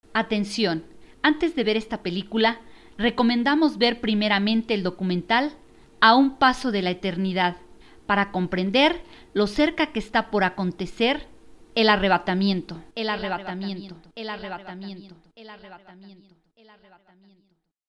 Atención, antes de ver esta película, recomendamos ver primeramente el documental A un paso de la eternidad, para comprender lo cerca que está por acontecer el arrebatamiento, el arrebatamiento, el arrebatamiento, el arrebatamiento, el arrebatamiento.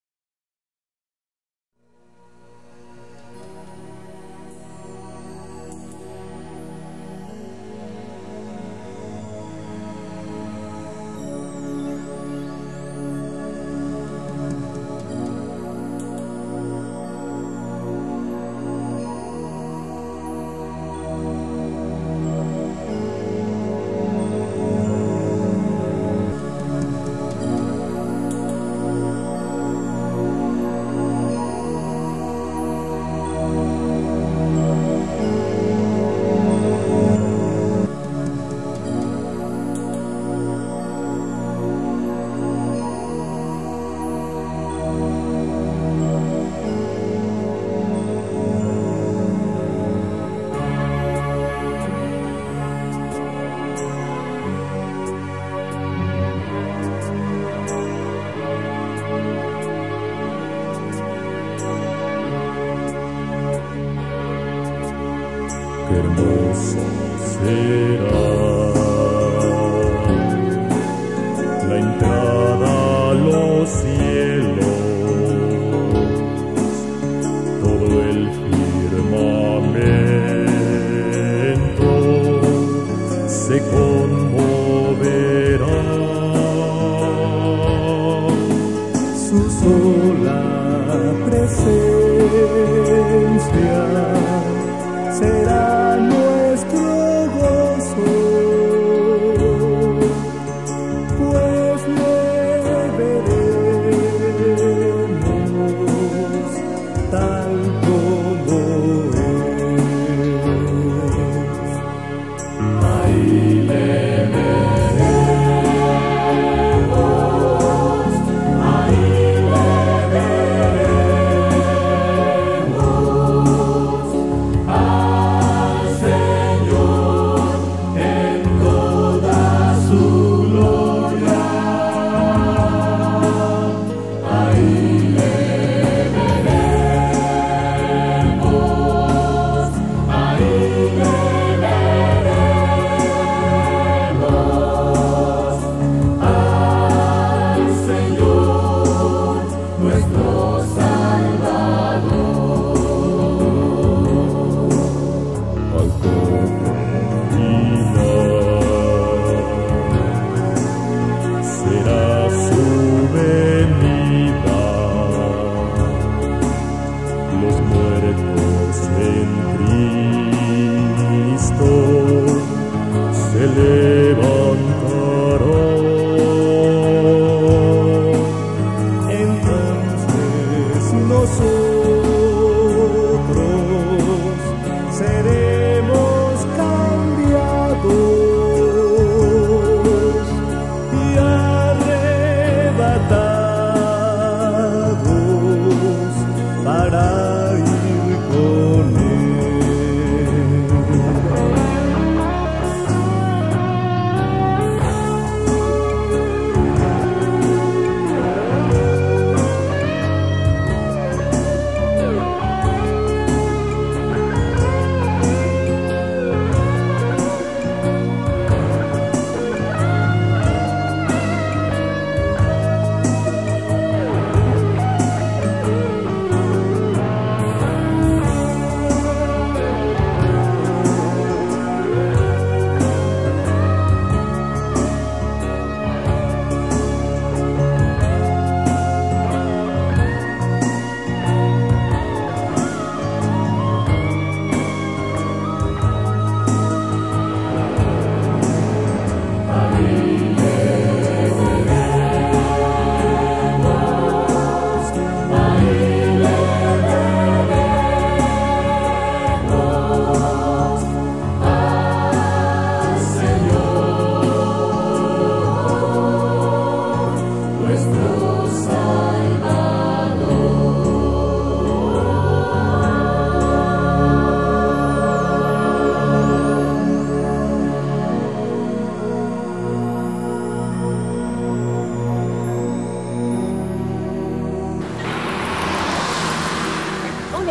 Qué hermoso será la entrada a los cielos, todo el firmamento se conmoverá, su sola presencia será nuestro gozo, pues le veremos tal como es. Ahí le veremos, ahí le veremos al Señor en toda su gloria. Ahí le veremos, ahí le veremos.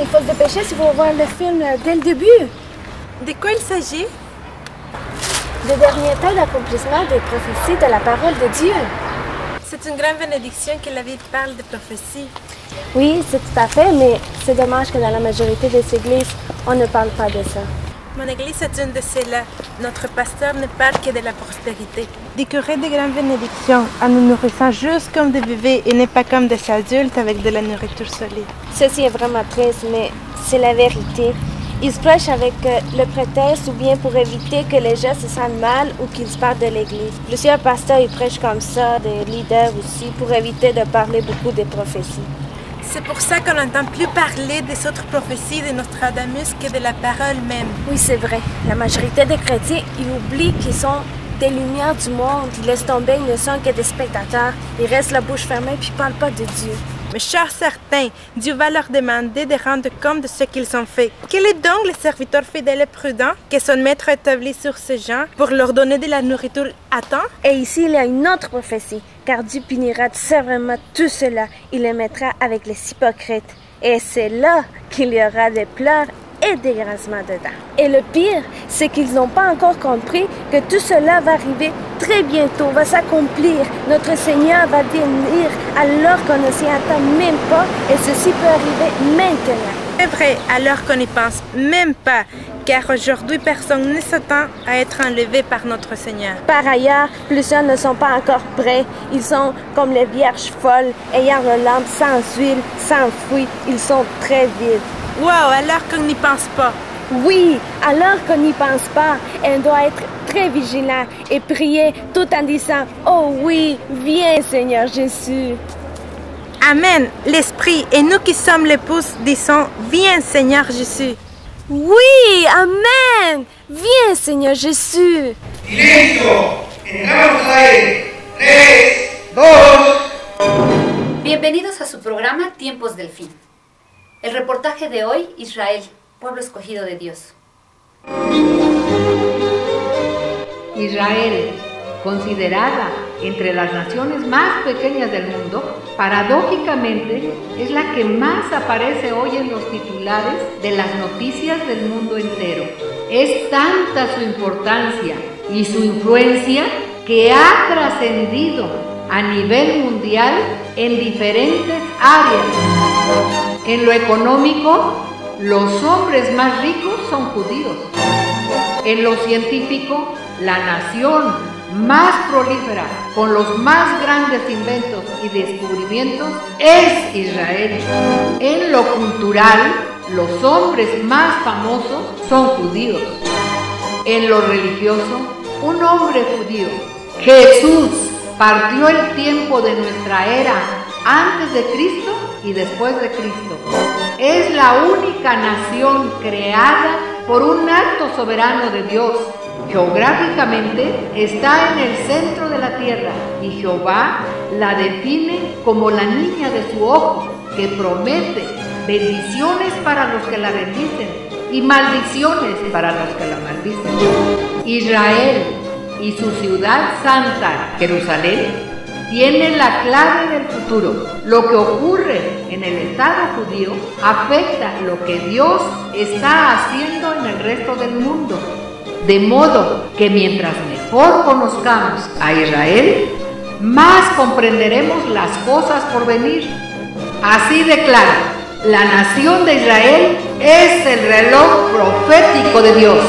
faut se dépêcher si vous voulez voir le film dès le début. De quoi il s'agit? Le dernier temps d'accomplissement des prophéties de la parole de Dieu. C'est une grande bénédiction que la Bible parle de prophétie. Oui, c'est tout à fait, mais c'est dommage que dans la majorité des églises, on ne parle pas de ça. Mon église est une de celles-là. Notre pasteur ne parle que de la prospérité. Décorer de grandes bénédictions en nous nourrissant juste comme des bébés et non pas comme des adultes avec de la nourriture solide. Ceci est vraiment triste, mais c'est la vérité. Ils se prêchent avec le prétexte ou bien pour éviter que les gens se sentent mal ou qu'ils se parlent de l'Église. Plusieurs pasteurs ils prêchent comme ça, des leaders aussi, pour éviter de parler beaucoup des prophéties. C'est pour ça qu'on n'entend plus parler des autres prophéties de Nostradamus que de la parole même. Oui, c'est vrai. La majorité des chrétiens, ils oublient qu'ils sont des lumières du monde. Ils laissent tomber, ils ne sont que des spectateurs. Ils restent la bouche fermée puis ils ne parlent pas de Dieu. Mais chers certains, Dieu va leur demander de rendre compte de ce qu'ils ont fait. Quel est donc le serviteur fidèle et prudent que son maître a établi sur ces gens pour leur donner de la nourriture à temps? Et ici, il y a une autre prophétie, car Dieu punira sévèrement tout cela. Il les mettra avec les hypocrites. Et c'est là qu'il y aura des pleurs et des grincements dedans. Et le pire, c'est qu'ils n'ont pas encore compris que tout cela va arriver très bientôt, va s'accomplir. Notre Seigneur va venir alors qu'on ne s'y attend même pas et ceci peut arriver maintenant. C'est vrai, alors qu'on n'y pense même pas, car aujourd'hui personne ne s'attend à être enlevé par notre Seigneur. Par ailleurs, plusieurs ne sont pas encore prêts. Ils sont comme les vierges folles, ayant leur lampe sans huile, sans fruit. Ils sont très vides. Wow, alors qu'on n'y pense pas. Oui, alors qu'on n'y pense pas, on doit être très vigilant et prier tout en disant « Oh oui, viens Seigneur Jésus ». Amen, l'Esprit et nous qui sommes l'épouse disons « Viens Seigneur Jésus ». Oui, Amen, viens Seigneur Jésus. ¡Listo! ¡Entramos al aire! 3, 2... Bienvenidos a su programa Tiempos del Fin. El reportaje de hoy, Israel, pueblo escogido de Dios. Israel, considerada entre las naciones más pequeñas del mundo, paradójicamente es la que más aparece hoy en los titulares de las noticias del mundo entero. Es tanta su importancia y su influencia que ha trascendido a nivel mundial en diferentes áreas. En lo económico, los hombres más ricos son judíos. En lo científico, la nación más prolífera, con los más grandes inventos y descubrimientos, es Israel. En lo cultural, los hombres más famosos son judíos. En lo religioso, un hombre judío, Jesús, partió el tiempo de nuestra era antes de Cristo y después de Cristo. Es la única nación creada por un acto soberano de Dios. Geográficamente está en el centro de la tierra y Jehová la define como la niña de su ojo, que promete bendiciones para los que la bendicen y maldiciones para los que la maldicen. Israel y su ciudad santa, Jerusalén, tiene la clave del futuro. Lo que ocurre en el Estado judío afecta lo que Dios está haciendo en el resto del mundo. De modo que mientras mejor conozcamos a Israel, más comprenderemos las cosas por venir. Así declara, la nación de Israel es el reloj profético de Dios.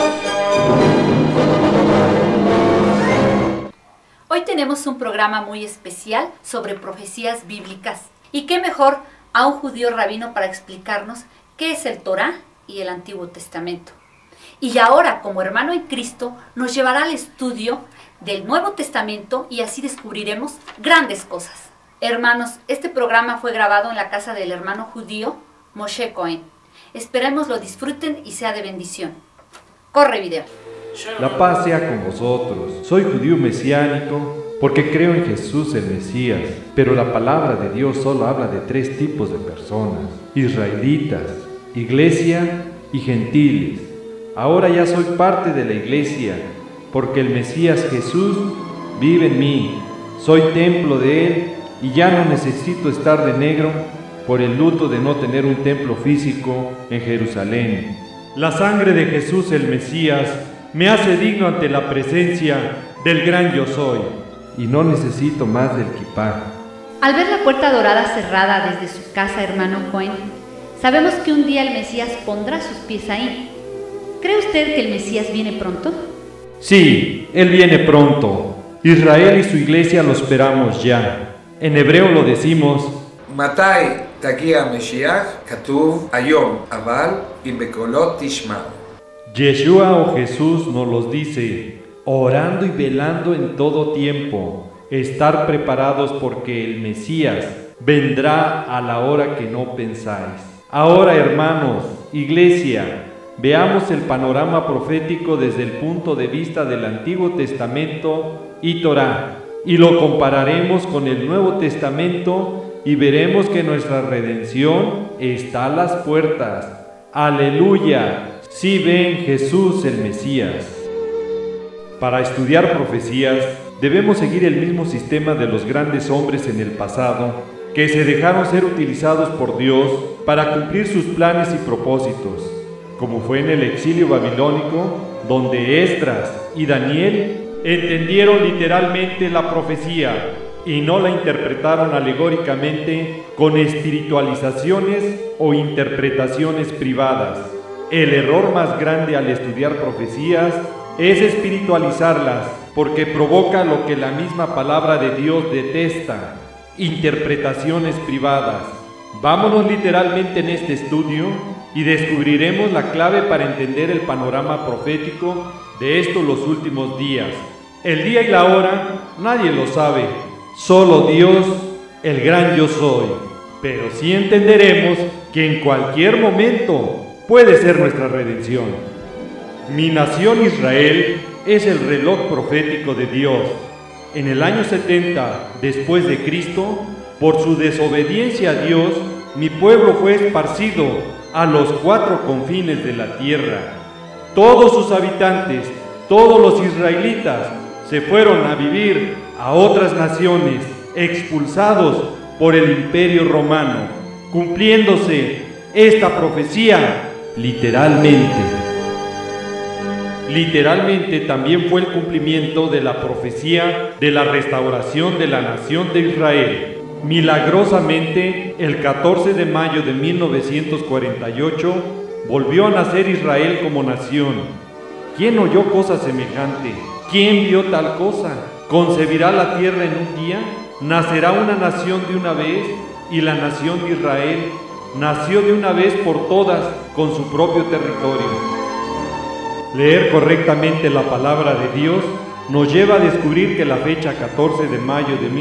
Hoy tenemos un programa muy especial sobre profecías bíblicas. Y qué mejor a un judío rabino para explicarnos qué es el Torá y el Antiguo Testamento. Y ahora, como hermano en Cristo, nos llevará al estudio del Nuevo Testamento y así descubriremos grandes cosas. Hermanos, este programa fue grabado en la casa del hermano judío Moshe Cohen. Esperemos lo disfruten y sea de bendición. Corre video. La paz sea con vosotros. Soy judío mesiánico porque creo en Jesús el Mesías, pero la palabra de Dios solo habla de 3 tipos de personas: israelitas, iglesia y gentiles. Ahora ya soy parte de la iglesia, porque el Mesías Jesús vive en mí. Soy templo de Él y ya no necesito estar de negro por el luto de no tener un templo físico en Jerusalén. La sangre de Jesús el Mesías me hace digno ante la presencia del gran yo soy, y no necesito más del kipá. Al ver la puerta dorada cerrada desde su casa, hermano Cohen, sabemos que un día el Mesías pondrá sus pies ahí. ¿Cree usted que el Mesías viene pronto? Sí, Él viene pronto. Israel y su iglesia lo esperamos ya. En hebreo lo decimos, מתי תגיע המשיח? כתוב היום, אבל אם בקולות תשמעו. Yeshua o Jesús nos los dice, orando y velando en todo tiempo, estar preparados porque el Mesías vendrá a la hora que no pensáis. Ahora, hermanos, iglesia, veamos el panorama profético desde el punto de vista del Antiguo Testamento y Torá, y lo compararemos con el Nuevo Testamento y veremos que nuestra redención está a las puertas. ¡Aleluya! Sí ven Jesús el Mesías. Para estudiar profecías, debemos seguir el mismo sistema de los grandes hombres en el pasado, que se dejaron ser utilizados por Dios para cumplir sus planes y propósitos, como fue en el exilio babilónico, donde Esdras y Daniel entendieron literalmente la profecía y no la interpretaron alegóricamente con espiritualizaciones o interpretaciones privadas. El error más grande al estudiar profecías es espiritualizarlas, porque provoca lo que la misma palabra de Dios detesta: interpretaciones privadas. Vámonos literalmente en este estudio y descubriremos la clave para entender el panorama profético de estos los últimos días. El día y la hora nadie lo sabe, solo Dios, el gran yo soy. Pero sí entenderemos que en cualquier momento puede ser nuestra redención. Mi nación Israel es el reloj profético de Dios. En el año 70 después de Cristo, por su desobediencia a Dios, mi pueblo fue esparcido a los 4 confines de la tierra. Todos sus habitantes, todos los israelitas, se fueron a vivir a otras naciones, expulsados por el Imperio Romano, cumpliéndose esta profecía literalmente. Literalmente también fue el cumplimiento de la profecía de la restauración de la nación de Israel. Milagrosamente, el 14 de mayo de 1948, volvió a nacer Israel como nación. ¿Quién oyó cosa semejante? ¿Quién vio tal cosa? ¿Concebirá la tierra en un día? ¿Nacerá una nación de una vez? Y la nación de Israel nació de una vez por todas con su propio territorio. Leer correctamente la palabra de Dios nos lleva a descubrir que la fecha 14 de mayo de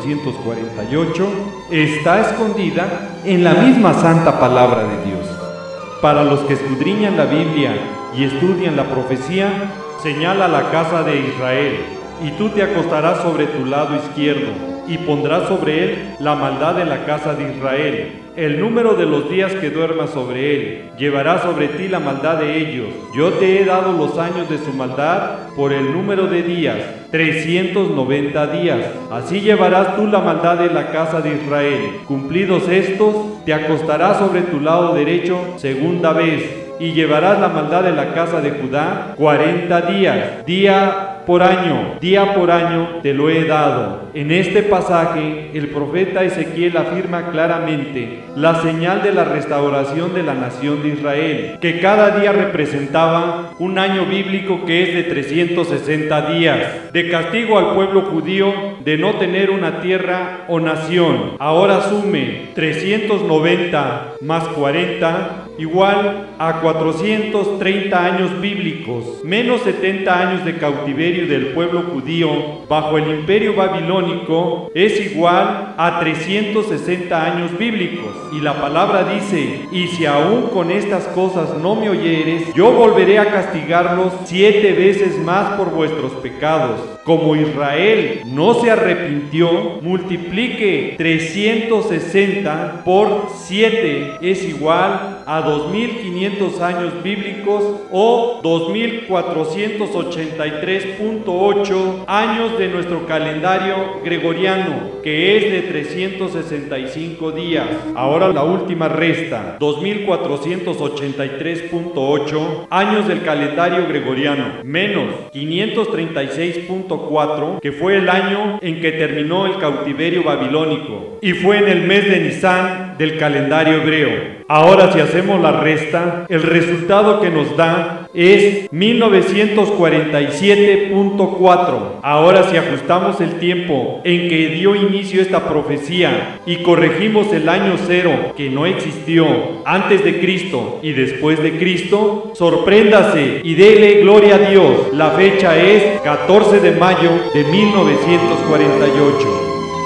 1948 está escondida en la misma santa palabra de Dios. Para los que escudriñan la Biblia y estudian la profecía, señala la casa de Israel, y tú te acostarás sobre tu lado izquierdo, y pondrás sobre él la maldad de la casa de Israel. El número de los días que duermas sobre él, llevará sobre ti la maldad de ellos. Yo te he dado los años de su maldad por el número de días, 390 días. Así llevarás tú la maldad de la casa de Israel. Cumplidos estos, te acostarás sobre tu lado derecho segunda vez, y llevarás la maldad de la casa de Judá 40 días, día por año te lo he dado. En este pasaje, el profeta Ezequiel afirma claramente la señal de la restauración de la nación de Israel, que cada día representaba un año bíblico que es de 360 días, de castigo al pueblo judío de no tener una tierra o nación. Ahora sume 390 más 40 igual a 430 años bíblicos, menos 70 años de cautiverio del pueblo judío bajo el imperio babilónico, es igual a 360 años bíblicos. Y la palabra dice: y si aún con estas cosas no me oyeres, yo volveré a castigarlos 7 veces más por vuestros pecados. Como Israel no se arrepintió, multiplique 360 por 7 es igual a 2500 años bíblicos o 2483.8 años de nuestro calendario gregoriano, que es de 365 días. Ahora la última resta, 2483.8 años del calendario gregoriano, menos 536.4, que fue el año en que terminó el cautiverio babilónico, y fue en el mes de Nisan del calendario hebreo. Ahora, si hacemos la resta, el resultado que nos da es 1947.4. Ahora, si ajustamos el tiempo en que dio inicio esta profecía y corregimos el año cero, que no existió, antes de Cristo y después de Cristo, sorpréndase y dele gloria a Dios. La fecha es 14 de mayo de 1948.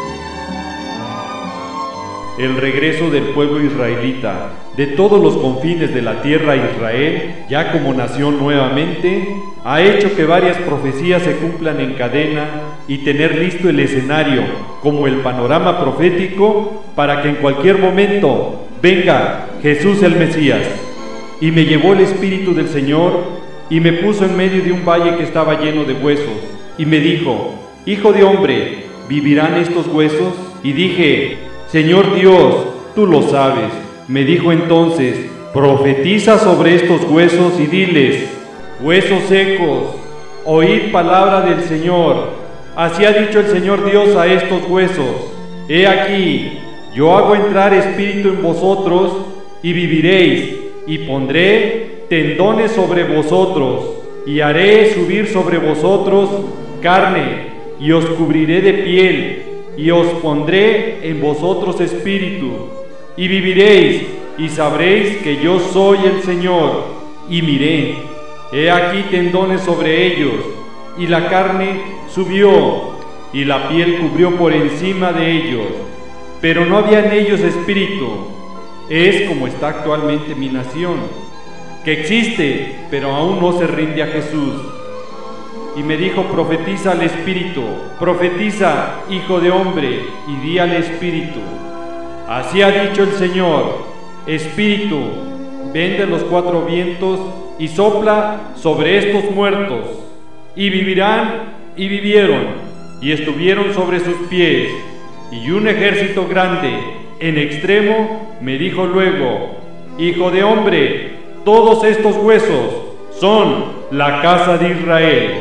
El regreso del pueblo israelita de todos los confines de la tierra a Israel, ya como nación nuevamente, ha hecho que varias profecías se cumplan en cadena y tener listo el escenario como el panorama profético para que en cualquier momento venga Jesús el Mesías. Y me llevó el Espíritu del Señor y me puso en medio de un valle que estaba lleno de huesos, y me dijo: Hijo de hombre, ¿vivirán estos huesos? Y dije: Señor Dios, tú lo sabes. Me dijo entonces: profetiza sobre estos huesos y diles: huesos secos, oíd palabra del Señor. Así ha dicho el Señor Dios a estos huesos: he aquí, yo hago entrar espíritu en vosotros y viviréis, y pondré tendones sobre vosotros, y haré subir sobre vosotros carne, y os cubriré de piel, y os pondré en vosotros espíritu, y viviréis, y sabréis que yo soy el Señor. Y miré, he aquí tendones sobre ellos, y la carne subió, y la piel cubrió por encima de ellos, pero no había en ellos espíritu. Es como está actualmente mi nación, que existe, pero aún no se rinde a Jesús. Y me dijo: profetiza al Espíritu, profetiza, hijo de hombre, y di al Espíritu: así ha dicho el Señor, Espíritu, ven de los cuatro vientos y sopla sobre estos muertos, y vivirán. Y vivieron, y estuvieron sobre sus pies, y un ejército grande, en extremo, me dijo luego: hijo de hombre, todos estos huesos son la casa de Israel.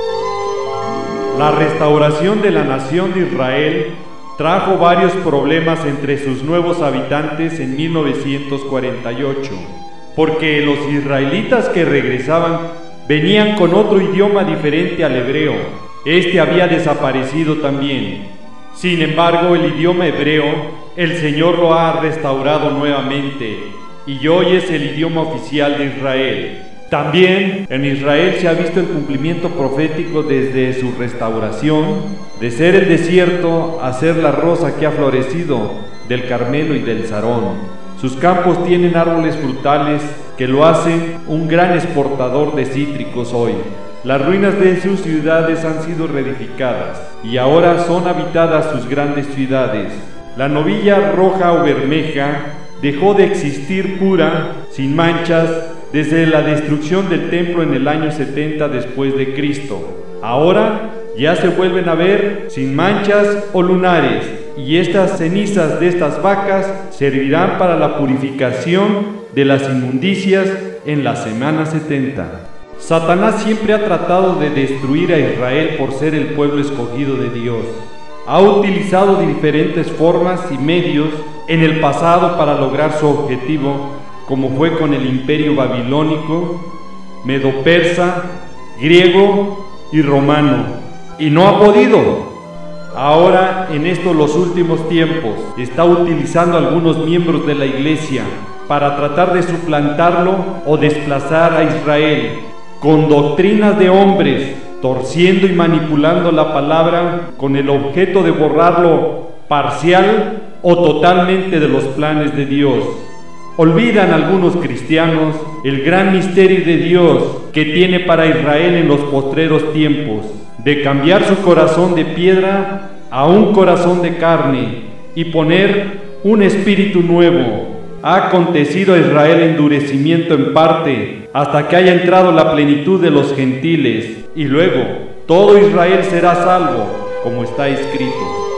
La restauración de la nación de Israel trajo varios problemas entre sus nuevos habitantes en 1948, porque los israelitas que regresaban venían con otro idioma diferente al hebreo. Este había desaparecido también. Sin embargo, el idioma hebreo, el Señor lo ha restaurado nuevamente, y hoy es el idioma oficial de Israel. También en Israel se ha visto el cumplimiento profético desde su restauración, de ser el desierto a ser la rosa que ha florecido del Carmelo y del Sarón. Sus campos tienen árboles frutales que lo hacen un gran exportador de cítricos hoy. Las ruinas de sus ciudades han sido reedificadas y ahora son habitadas sus grandes ciudades. La novilla roja o bermeja dejó de existir pura, sin manchas, desde la destrucción del templo en el año 70 después de Cristo. Ahora ya se vuelven a ver sin manchas o lunares, y estas cenizas de estas vacas servirán para la purificación de las inmundicias en la semana 70. Satanás siempre ha tratado de destruir a Israel por ser el pueblo escogido de Dios. Ha utilizado diferentes formas y medios en el pasado para lograr su objetivo, como fue con el imperio babilónico, medo-persa, griego y romano, y no ha podido. Ahora, en estos los últimos tiempos, está utilizando a algunos miembros de la iglesia para tratar de suplantarlo o desplazar a Israel, con doctrinas de hombres, torciendo y manipulando la palabra con el objeto de borrarlo parcial o totalmente de los planes de Dios. Olvidan algunos cristianos el gran misterio de Dios que tiene para Israel en los postreros tiempos, de cambiar su corazón de piedra a un corazón de carne y poner un espíritu nuevo. ha acontecido a Israel endurecimiento en parte, hasta que haya entrado la plenitud de los gentiles, y luego todo Israel será salvo, como está escrito.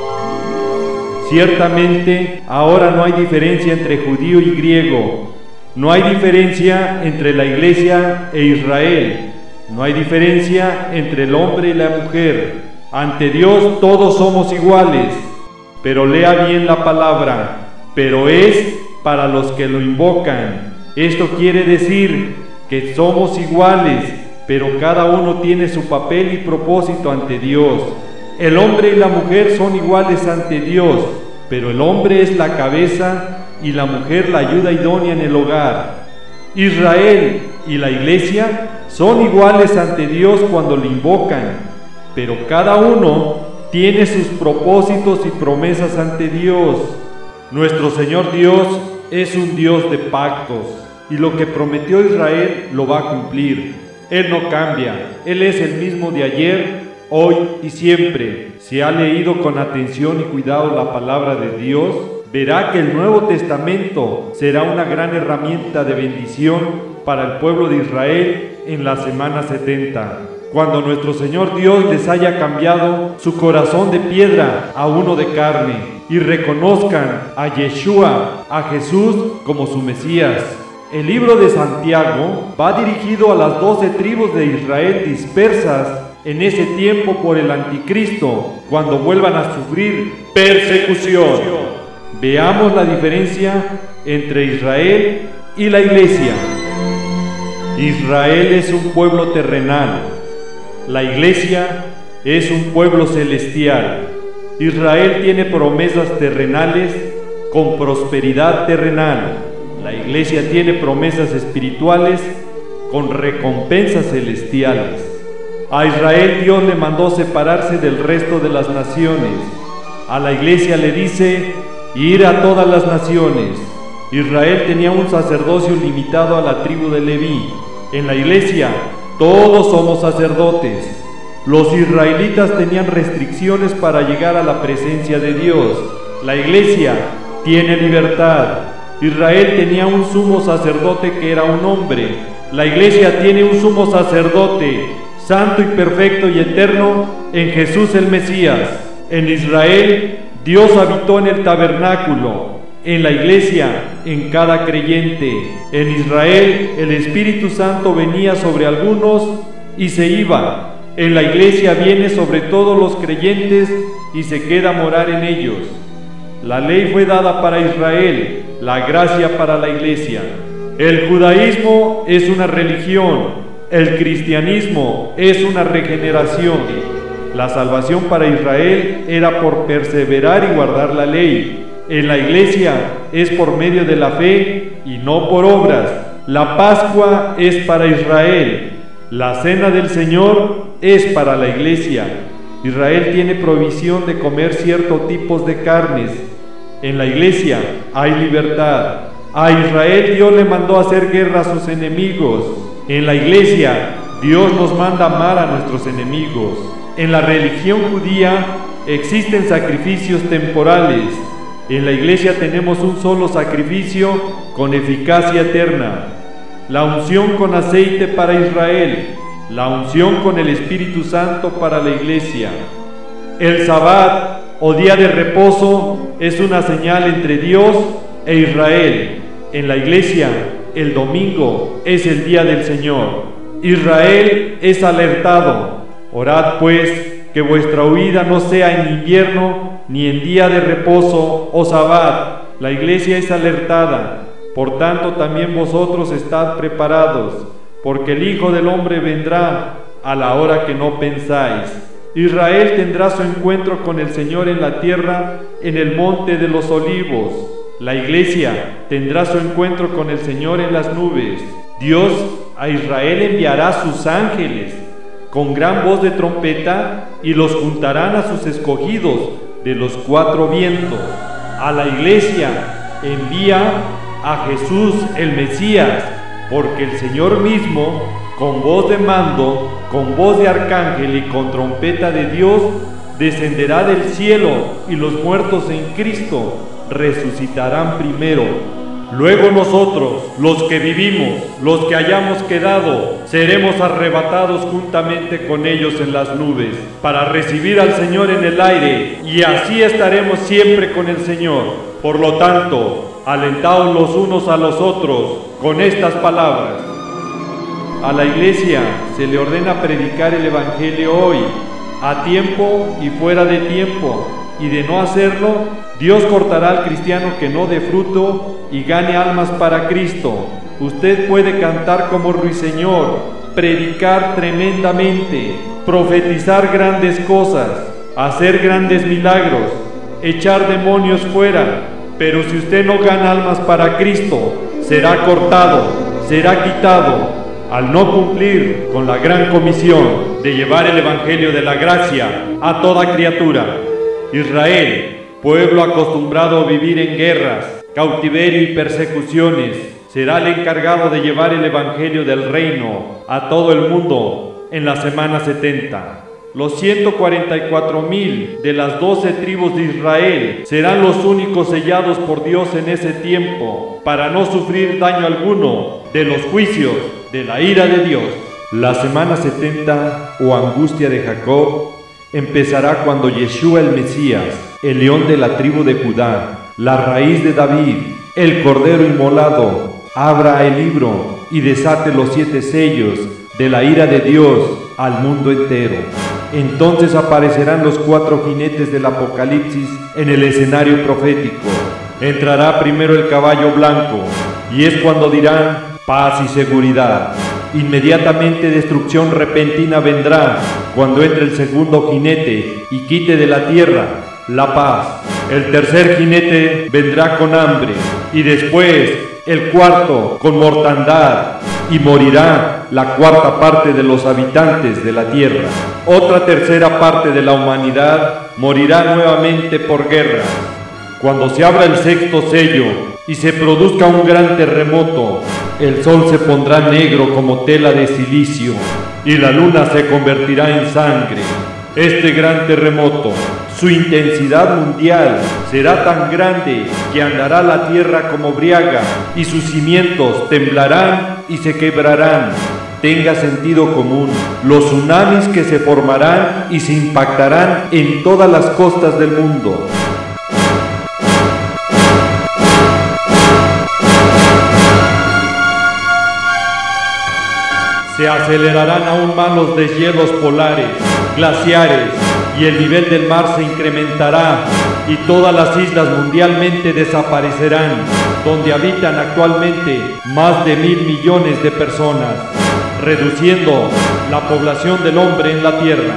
Ciertamente, ahora no hay diferencia entre judío y griego, no hay diferencia entre la iglesia e Israel, no hay diferencia entre el hombre y la mujer. Ante Dios todos somos iguales. Pero lea bien la palabra, pero es para los que lo invocan. Esto quiere decir que somos iguales, pero cada uno tiene su papel y propósito ante Dios. El hombre y la mujer son iguales ante Dios, pero el hombre es la cabeza y la mujer la ayuda idónea en el hogar. Israel y la iglesia son iguales ante Dios cuando le invocan, pero cada uno tiene sus propósitos y promesas ante Dios. Nuestro Señor Dios es un Dios de pactos, y lo que prometió Israel lo va a cumplir. Él no cambia, Él es el mismo de ayer, hoy y siempre. Si ha leído con atención y cuidado la palabra de Dios, verá que el Nuevo Testamento será una gran herramienta de bendición para el pueblo de Israel en la semana 70. Cuando nuestro Señor Dios les haya cambiado su corazón de piedra a uno de carne y reconozcan a Yeshua, a Jesús como su Mesías. El libro de Santiago va dirigido a las 12 tribus de Israel dispersas en ese tiempo por el anticristo, cuando vuelvan a sufrir persecución. Veamos la diferencia entre Israel y la iglesia. Israel es un pueblo terrenal. La iglesia es un pueblo celestial. Israel tiene promesas terrenales con prosperidad terrenal. La iglesia tiene promesas espirituales con recompensas celestiales. A Israel Dios le mandó separarse del resto de las naciones. A la iglesia le dice ir a todas las naciones. Israel tenía un sacerdocio limitado a la tribu de Leví. En la iglesia todos somos sacerdotes. Los israelitas tenían restricciones para llegar a la presencia de Dios. La iglesia tiene libertad. Israel tenía un sumo sacerdote que era un hombre. La iglesia tiene un sumo sacerdote, santo y perfecto y eterno, en Jesús el Mesías. En Israel, Dios habitó en el tabernáculo. En la iglesia, en cada creyente. En Israel, el Espíritu Santo venía sobre algunos y se iba. En la iglesia viene sobre todos los creyentes y se queda a morar en ellos. La ley fue dada para Israel, la gracia para la iglesia. El judaísmo es una religión, el cristianismo es una regeneración. La salvación para Israel era por perseverar y guardar la ley. En la iglesia es por medio de la fe y no por obras. La Pascua es para Israel. La cena del Señor es para la iglesia. Israel tiene provisión de comer ciertos tipos de carnes. En la iglesia hay libertad. A Israel Dios le mandó a hacer guerra a sus enemigos. En la iglesia Dios nos manda amar a nuestros enemigos. En la religión judía existen sacrificios temporales. En la iglesia tenemos un solo sacrificio con eficacia eterna. La unción con aceite para Israel, la unción con el Espíritu Santo para la iglesia. El Sabbat o día de reposo es una señal entre Dios e Israel. En la iglesia, el domingo es el día del Señor. Israel es alertado. Orad pues que vuestra huida no sea en invierno ni en día de reposo o Sabbat. La iglesia es alertada. Por tanto, también vosotros estad preparados, porque el Hijo del Hombre vendrá a la hora que no pensáis. Israel tendrá su encuentro con el Señor en la tierra, en el monte de los olivos. La iglesia tendrá su encuentro con el Señor en las nubes. Dios a Israel enviará sus ángeles con gran voz de trompeta y los juntarán a sus escogidos de los cuatro vientos. A la iglesia envía a Jesús el Mesías, porque el Señor mismo, con voz de mando, con voz de arcángel y con trompeta de Dios, descenderá del cielo, y los muertos en Cristo resucitarán primero. Luego nosotros, los que vivimos, los que hayamos quedado, seremos arrebatados juntamente con ellos en las nubes, para recibir al Señor en el aire, y así estaremos siempre con el Señor. Por lo tanto, alentaos los unos a los otros con estas palabras. A la iglesia se le ordena predicar el Evangelio hoy, a tiempo y fuera de tiempo, y de no hacerlo, Dios cortará al cristiano que no dé fruto y gane almas para Cristo. Usted puede cantar como ruiseñor, predicar tremendamente, profetizar grandes cosas, hacer grandes milagros, echar demonios fuera, pero si usted no gana almas para Cristo, será cortado, será quitado, al no cumplir con la gran comisión de llevar el Evangelio de la gracia a toda criatura. Israel, pueblo acostumbrado a vivir en guerras, cautiverio y persecuciones, será el encargado de llevar el Evangelio del reino a todo el mundo en la semana 70. Los 144,000 de las 12 tribus de Israel serán los únicos sellados por Dios en ese tiempo, para no sufrir daño alguno de los juicios de la ira de Dios. La semana 70 o angustia de Jacob empezará cuando Yeshua el Mesías, el león de la tribu de Judá, la raíz de David, el cordero inmolado, abra el libro y desate los 7 sellos de la ira de Dios al mundo entero. Entonces aparecerán los 4 jinetes del Apocalipsis en el escenario profético. Entrará primero el caballo blanco, y es cuando dirán paz y seguridad. Inmediatamente destrucción repentina vendrá cuando entre el segundo jinete y quite de la tierra la paz. El tercer jinete vendrá con hambre, y después el cuarto con mortandad, y morirá la cuarta parte de los habitantes de la tierra. Otra tercera parte de la humanidad morirá nuevamente por guerra. Cuando se abra el sexto sello y se produzca un gran terremoto, el sol se pondrá negro como tela de silicio y la luna se convertirá en sangre. Este gran terremoto, su intensidad mundial será tan grande que andará la tierra como briaga y sus cimientos temblarán y se quebrarán. Tenga sentido común. Los tsunamis que se formarán y se impactarán en todas las costas del mundo. Se acelerarán aún más los deshielos polares, glaciares, y el nivel del mar se incrementará, y todas las islas mundialmente desaparecerán, donde habitan actualmente más de 1,000 millones de personas, reduciendo la población del hombre en la Tierra.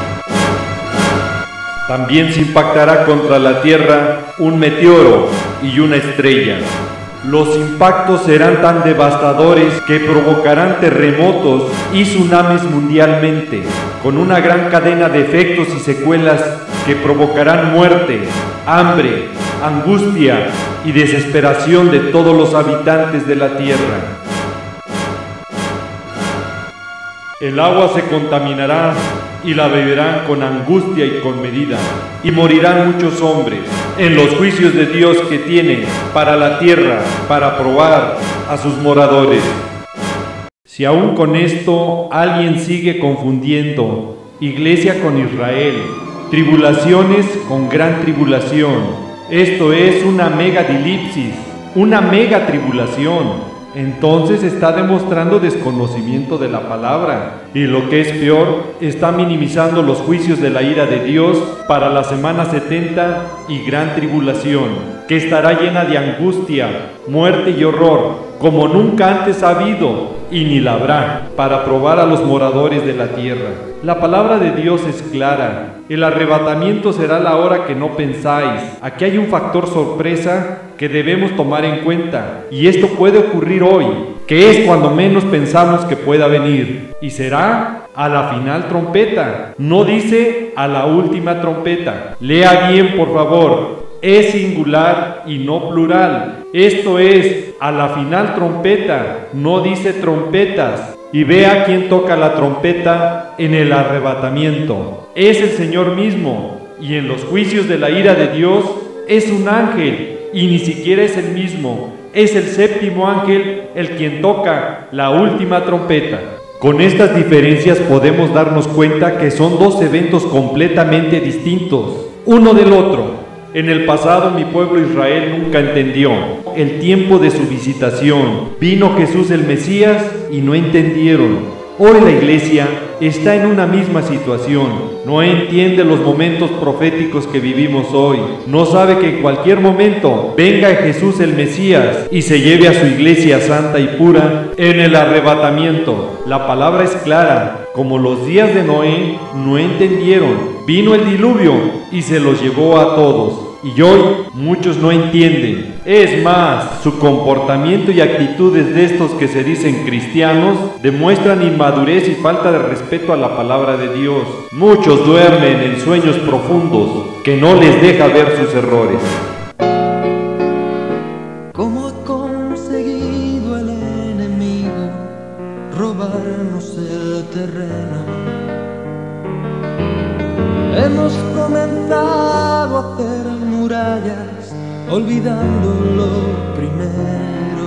También se impactará contra la Tierra un meteoro y una estrella. Los impactos serán tan devastadores que provocarán terremotos y tsunamis mundialmente, con una gran cadena de efectos y secuelas que provocarán muerte, hambre, angustia y desesperación de todos los habitantes de la tierra. El agua se contaminará y la beberán con angustia y con medida, y morirán muchos hombres en los juicios de Dios que tiene para la tierra, para probar a sus moradores. Si aún con esto alguien sigue confundiendo iglesia con Israel, tribulaciones con gran tribulación, esto es una megadilipsis, una mega tribulación, entonces está demostrando desconocimiento de la palabra, y lo que es peor, está minimizando los juicios de la ira de Dios para la semana 70 y gran tribulación, que estará llena de angustia, muerte y horror, como nunca antes ha habido, y ni la habrá, para probar a los moradores de la tierra. La palabra de Dios es clara. El arrebatamiento será la hora que no pensáis. Aquí hay un factor sorpresa que debemos tomar en cuenta, y esto puede ocurrir hoy, que es cuando menos pensamos que pueda venir, y será a la final trompeta. No dice a la última trompeta. Lea bien, por favor. Es singular y no plural. Esto es a la final trompeta, no dice trompetas. Y vea quién toca la trompeta en el arrebatamiento. Es el Señor mismo, y en los juicios de la ira de Dios es un ángel, y ni siquiera es el mismo. es el séptimo ángel el quien toca la última trompeta. Con estas diferencias podemos darnos cuenta que son dos eventos completamente distintos, uno del otro. En el pasado mi pueblo Israel nunca entendió el tiempo de su visitación. Vino Jesús el Mesías y no entendieron. Hoy la iglesia está en una misma situación. No entiende los momentos proféticos que vivimos hoy. No sabe que en cualquier momento venga Jesús el Mesías y se lleve a su iglesia santa y pura en el arrebatamiento. La palabra es clara. Como los días de Noé no entendieron. Vino el diluvio y se los llevó a todos. Y hoy muchos no entienden. Es más, su comportamiento y actitudes de estos que se dicen cristianos demuestran inmadurez y falta de respeto a la palabra de Dios. Muchos duermen en sueños profundos que no les deja ver sus errores. ¿Cómo ha conseguido el enemigo robarnos el terreno? Hemos comenzado a hacer murallas, olvidando lo primero,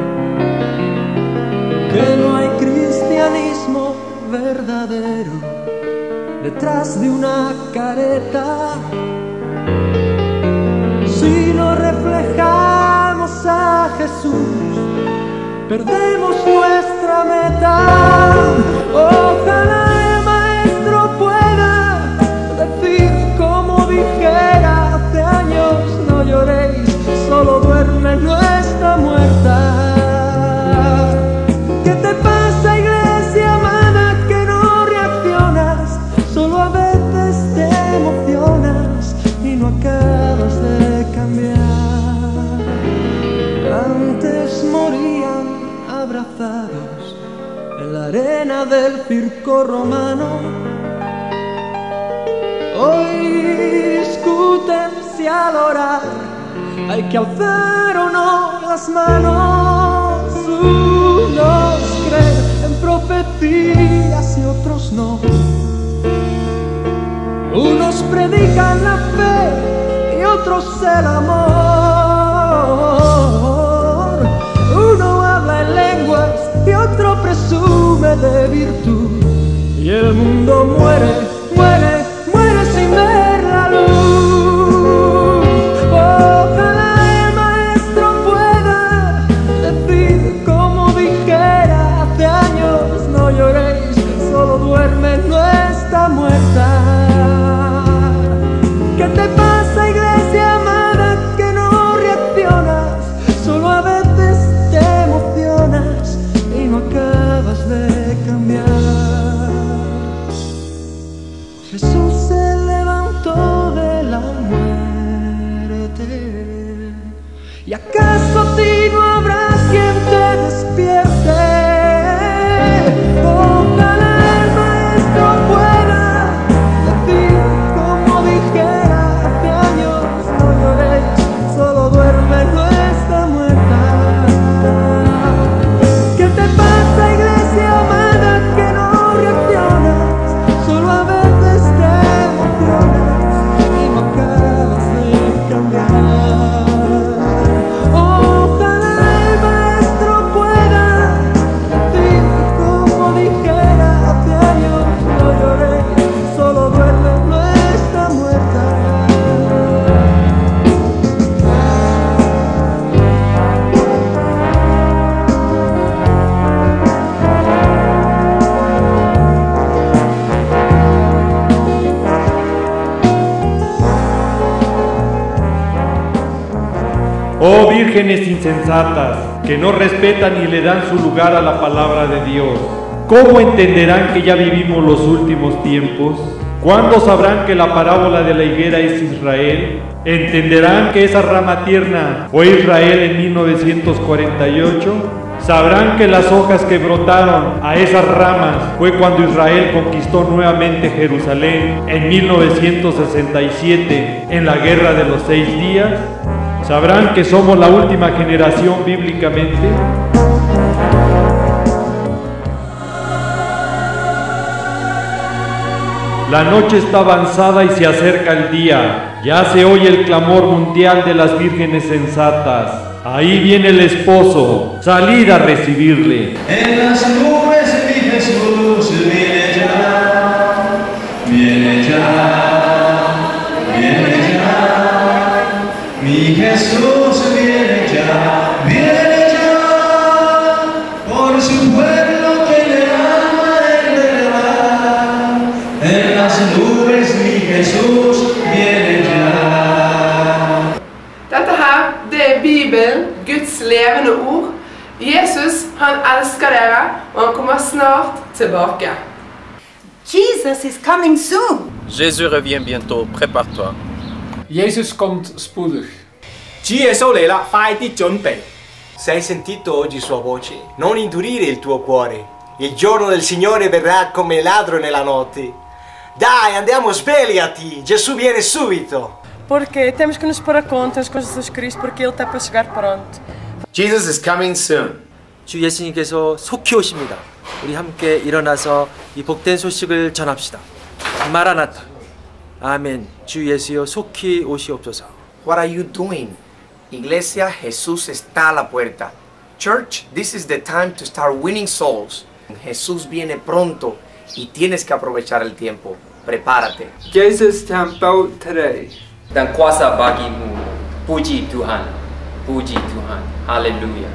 que no hay cristianismo verdadero detrás de una careta. Si no reflejamos a Jesús, perdemos nuestra meta. Ojalá el maestro pueda decir como dijera hace años: no lloréis, solo duerme, no está muerta. ¿Qué te pasa, iglesia amada, que no reaccionas? Solo a veces te emocionas y no acabas de cambiar. Antes morían abrazados en la arena del circo romano. Hoy discuten si al orar hay que alzar o no las manos. Unos creen en profecías y otros no. Unos predican la fe y otros el amor. Uno habla en lenguas y otro presume de virtud. Y el mundo muere, muere, muere sin ver la luz. Ojalá el maestro pueda decir como dijera hace años: no lloréis, solo duerme, no está muerta. ¿Qué te pasa, iglesia amada, que no reaccionas? Solo a veces te emocionas y no acabas de cambiar. Jesús se levantó de la muerte. ¿Y acaso a ti no habrá quien te despierte? Ojalá el maestro pueda decir como dijera hace años: no lloréis, solo duerme, no está muerta. ¿Qué te pasa, iglesia amada, que no reaccionas? Solo a veces te emocionas y no acabas de cambiar. Ojalá el maestro pueda decir como dijera hace años: no lloréis, solo duerme, no está muerta. Oh vírgenes insensatas, que no respetan ni le dan su lugar a la palabra de Dios, ¿cómo entenderán que ya vivimos los últimos tiempos? ¿Cuándo sabrán que la parábola de la higuera es Israel? ¿Entenderán que esa rama tierna fue Israel en 1948? ¿Sabrán que las hojas que brotaron a esas ramas fue cuando Israel conquistó nuevamente Jerusalén en 1967 en la Guerra de los 6 días? ¿Sabrán que somos la última generación bíblicamente? La noche está avanzada y se acerca el día. Ya se oye el clamor mundial de las vírgenes sensatas. Ahí viene el esposo, salid a recibirle. En las nubes mi Jesús viene ya, viene ya, viene ya. Mi Jesús viene ya, por su pueblo que le ama en verdad. En las nubes mi Jesús viene ya. Dette her, det Bibelen, Guds levende ord. Jesus, han elsker dere, og han kommer snart tilbake. Jesus is coming soon. Jésus revient bientôt, prépare-toi. Jezus komt spoedig. 主耶穌嚟啦，快啲準備。Se hai sentito oggi sua voce, non indurire il tuo cuore. Il giorno del Signore verrà come ladro nella notte. Dai, andiamo, svegliati, Gesù viene subito. Porque temos que nos pôr a contas com Jesus Cristo, porque Ele está para chegar pronto. Jesus is coming soon. 주 예수님께서 속히 오십니다. 우리 함께 일어나서 이 복된 소식을 전합시다. 마라나타. 아멘. 주 예수여 속히 오시옵소서. What are you doing? Iglesia, Jesús está a la puerta. Church, this is the time to start winning souls. Jesús viene pronto y tienes que aprovechar el tiempo. Prepárate. Jesus temple today. Dan kuasa bagimu. Puji Tuhan. Puji Tuhan. Hallelujah.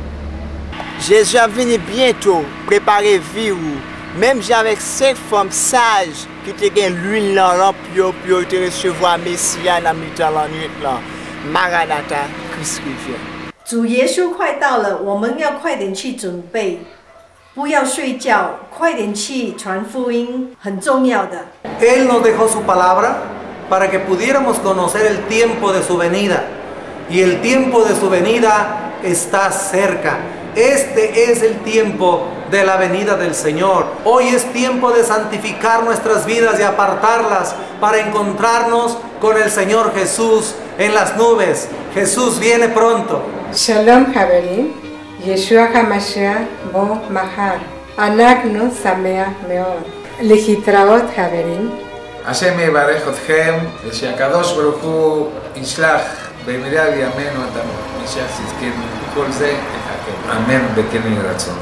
Jésus a venu bientôt. Préparez-vous. Même avec 5 femmes sages qui te gagnent l'huile dans lampe pour te recevoir Messia dans la nuit là. Maranatha, Christ revient. 主耶稣快到了，我们要快点去准备，不要睡觉，快点去传福音，很重要的。 Él nos dejó su palabra para que pudiéramos conocer el tiempo de su venida. Y el tiempo de su venida está cerca. Este es el tiempo de la venida del Señor. Hoy es tiempo de santificar nuestras vidas y apartarlas para encontrarnos con el Señor Jesús en las nubes. Jesús viene pronto. Shalom חברים, ישוע המשיח בוא מחר. אנחנו שמח מאוד. להתראות חברים. השם יברך אתכם, ושהקדוש ברוך הוא ישלח במהרה בימינו את המשיח צדקנו, וכל זה יחכה. אמן וכן יהי רצון.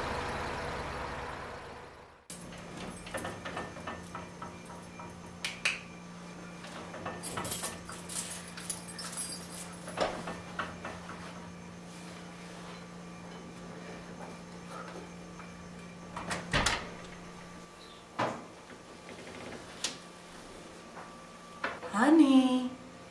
Honey.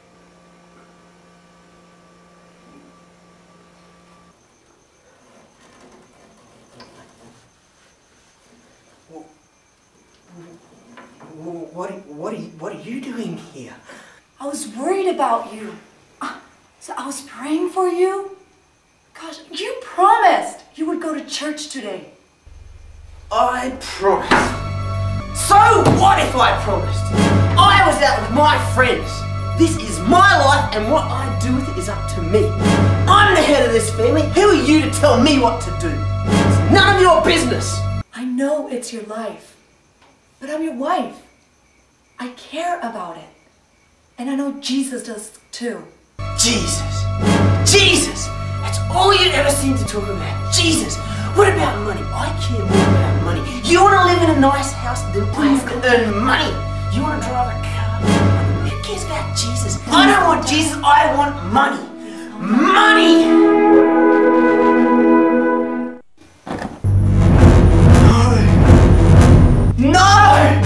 What are you doing here? I was worried about you. So I was praying for you. Gosh, you promised you would go to church today. I promised. So what if I promised? I was out with my friends. This is my life and what I do with it is up to me. I'm the head of this family. Who are you to tell me what to do? It's none of your business. I know it's your life, but I'm your wife. I care about it. And I know Jesus does too. Jesus. Jesus. That's all you ever seem to talk about. Jesus. What about money? I care more about money. You want to live in a nice house, then please earn money. You want to drive a car? Who cares about Jesus? I don't want Jesus, I want money. Money! No!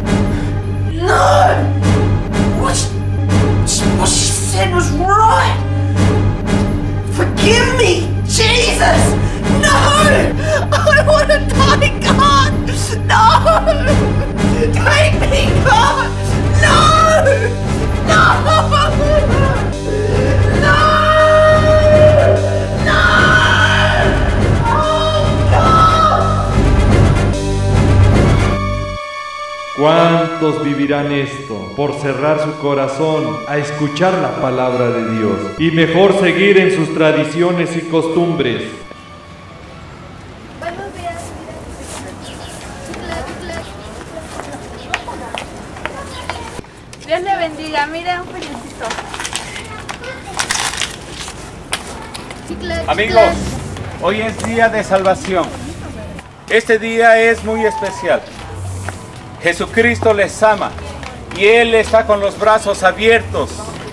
No! What she said was right! Forgive me, Jesus! No! I want to die, God! No! Take me, God! No! No! No! No! Oh, God! ¿Cuántos vivirán esto por cerrar su corazón a escuchar la palabra de Dios y mejor seguir en sus tradiciones y costumbres? Dios le bendiga, mire un felicito. Amigos, hoy es día de salvación. Este día es muy especial. Jesucristo les ama y Él está con los brazos abiertos.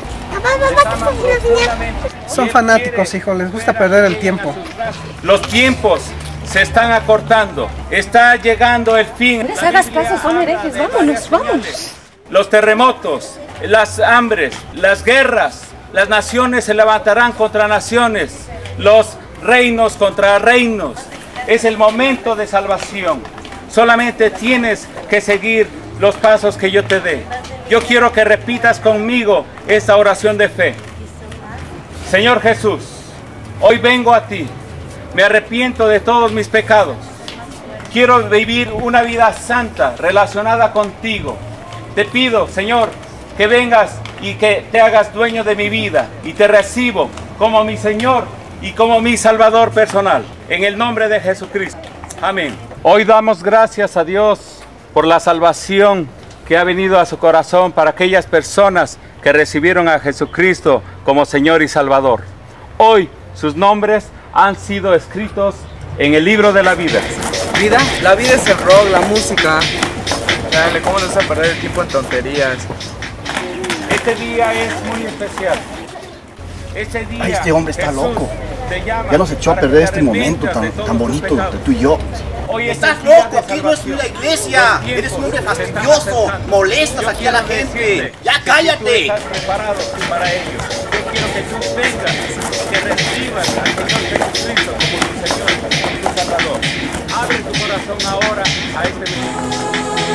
Son fanáticos, hijo, les gusta perder el tiempo. Los tiempos se están acortando. Está llegando el fin. No les hagas caso, son herejes. Vámonos, vámonos. Los terremotos, las hambres, las guerras, las naciones se levantarán contra naciones, los reinos contra reinos. Es el momento de salvación. Solamente tienes que seguir los pasos que yo te dé. Yo quiero que repitas conmigo esta oración de fe. Señor Jesús, hoy vengo a ti. Me arrepiento de todos mis pecados. Quiero vivir una vida santa relacionada contigo. Te pido, Señor, que vengas y que te hagas dueño de mi vida y te recibo como mi Señor y como mi Salvador personal. En el nombre de Jesucristo. Amén. Hoy damos gracias a Dios por la salvación que ha venido a su corazón para aquellas personas que recibieron a Jesucristo como Señor y Salvador. Hoy sus nombres han sido escritos en el libro de la vida. ¿Vida? La vida es el rock, la música. Dale, ¿cómo nos vas a perder el tiempo en tonterías? Este día es muy especial. Este día, este hombre está Jesús loco. te llama Ya nos echó a perder este momento tan bonito de tú y yo. Hoy Estás loco, aquí no es una iglesia. Eres un hombre fastidioso, molestas aquí a la gente. Ya cállate. Estás preparado para ello. Yo quiero que tú vengas, que recibas al Señor Jesucristo como tu Señor y tu Salvador. Abre tu corazón ahora a este momento.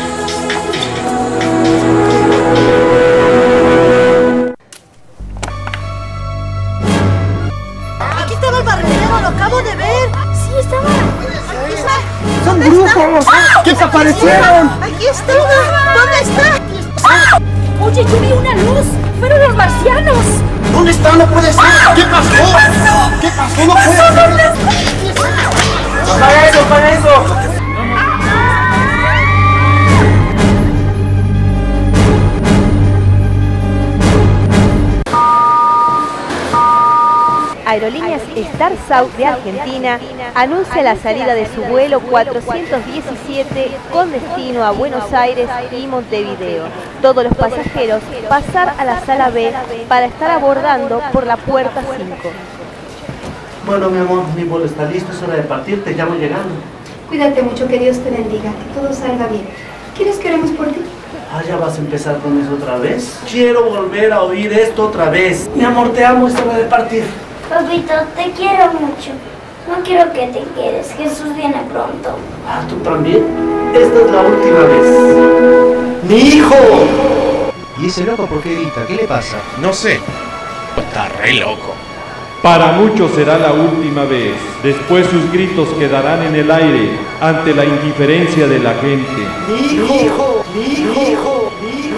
Aquí estaba el barbero, lo acabo de ver. Sí, estaba. ¡Son brujos! ¡Desaparecieron! ¡Aquí está! ¿Dónde está? Oye, yo vi una luz. Fueron los marcianos. ¿Dónde está? No puede ser. ¿Qué pasó? ¿Qué pasó? No puede ser. ¡Para eso, para eso! Aerolíneas Star South de Argentina anuncia la salida de su vuelo 417 con destino a Buenos Aires y Montevideo. Todos los pasajeros pasar a la sala B para estar abordando por la puerta 5. Bueno, mi amor, mi vuelo está listo, es hora de partir, te llamo llegando. Cuídate mucho, que Dios te bendiga, que todo salga bien. ¿Quieres que oremos por ti? Ah, ¿ya vas a empezar con eso otra vez? Quiero volver a oír esto otra vez. Mi amor, te amo, es hora de partir. Papito, te quiero mucho. No quiero que te quedes. Jesús viene pronto. Ah, ¿tú también? Esta es la última vez. ¡Mi hijo! ¿Y ese loco por qué grita? ¿Qué le pasa? No sé. Está re loco. Para muchos será la última vez. Después sus gritos quedarán en el aire ante la indiferencia de la gente. ¡Mi hijo! ¡Mi hijo! ¡Mi hijo!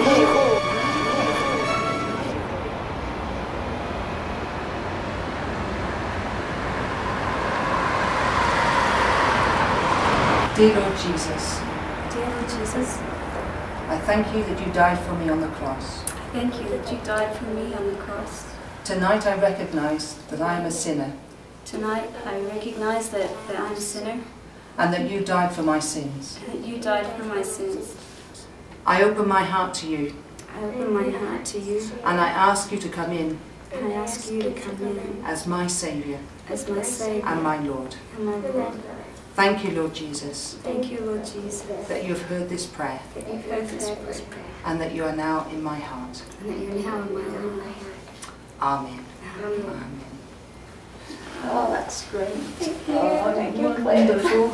Dear Lord Jesus, Dear Lord Jesus, I thank you that you died for me on the cross. thank you that you died for me on the cross. Tonight I recognize that I am a sinner Tonight I recognize that I'm a sinner and that you died for my sins. and that you died for my sins. I open my heart to you I open my heart to you and I ask you to come in and I ask you to come in as my Saviour as my Savior and my Lord. and my Lord. Thank you, Lord Jesus, Thank you, Lord Jesus, that you have heard this prayer that you've heard this prayer and that you are now in my heart. and that you're now in my heart. Amen. Amen. Oh, that's great. Oh, thank you, Claire. Wonderful.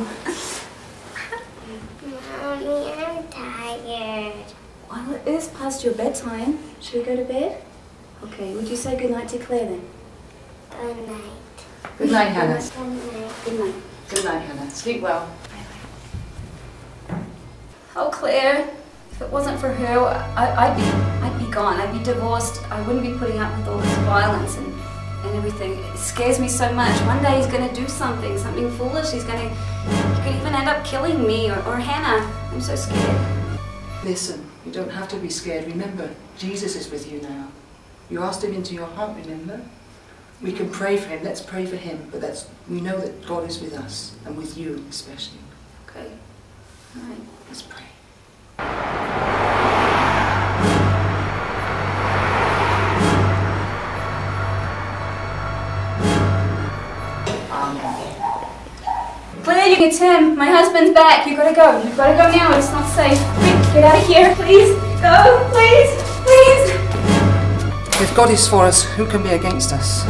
Mommy, I'm tired. Well, it is past your bedtime. Should we go to bed? Okay, would you say goodnight to Claire then? Good night. Good night, Hannah. Good night. Good night. Good night, Hannah. Sleep well. Oh, Claire, if it wasn't for her, I'd be gone. I'd be divorced. I wouldn't be putting up with all this violence and everything. It scares me so much. One day he's going to do something foolish. He could even end up killing me or Hannah. I'm so scared. Listen, you don't have to be scared. Remember, Jesus is with you now. You asked him into your heart, remember? We can pray for him. Let's pray for him. But we know that God is with us and with you especially. Okay. All right. Let's pray. Claire, it's him. My husband's back. You gotta go. You gotta go now. It's not safe. Quick, get out of here. Please. Go. Please. Please. If God is for us, who can be against us?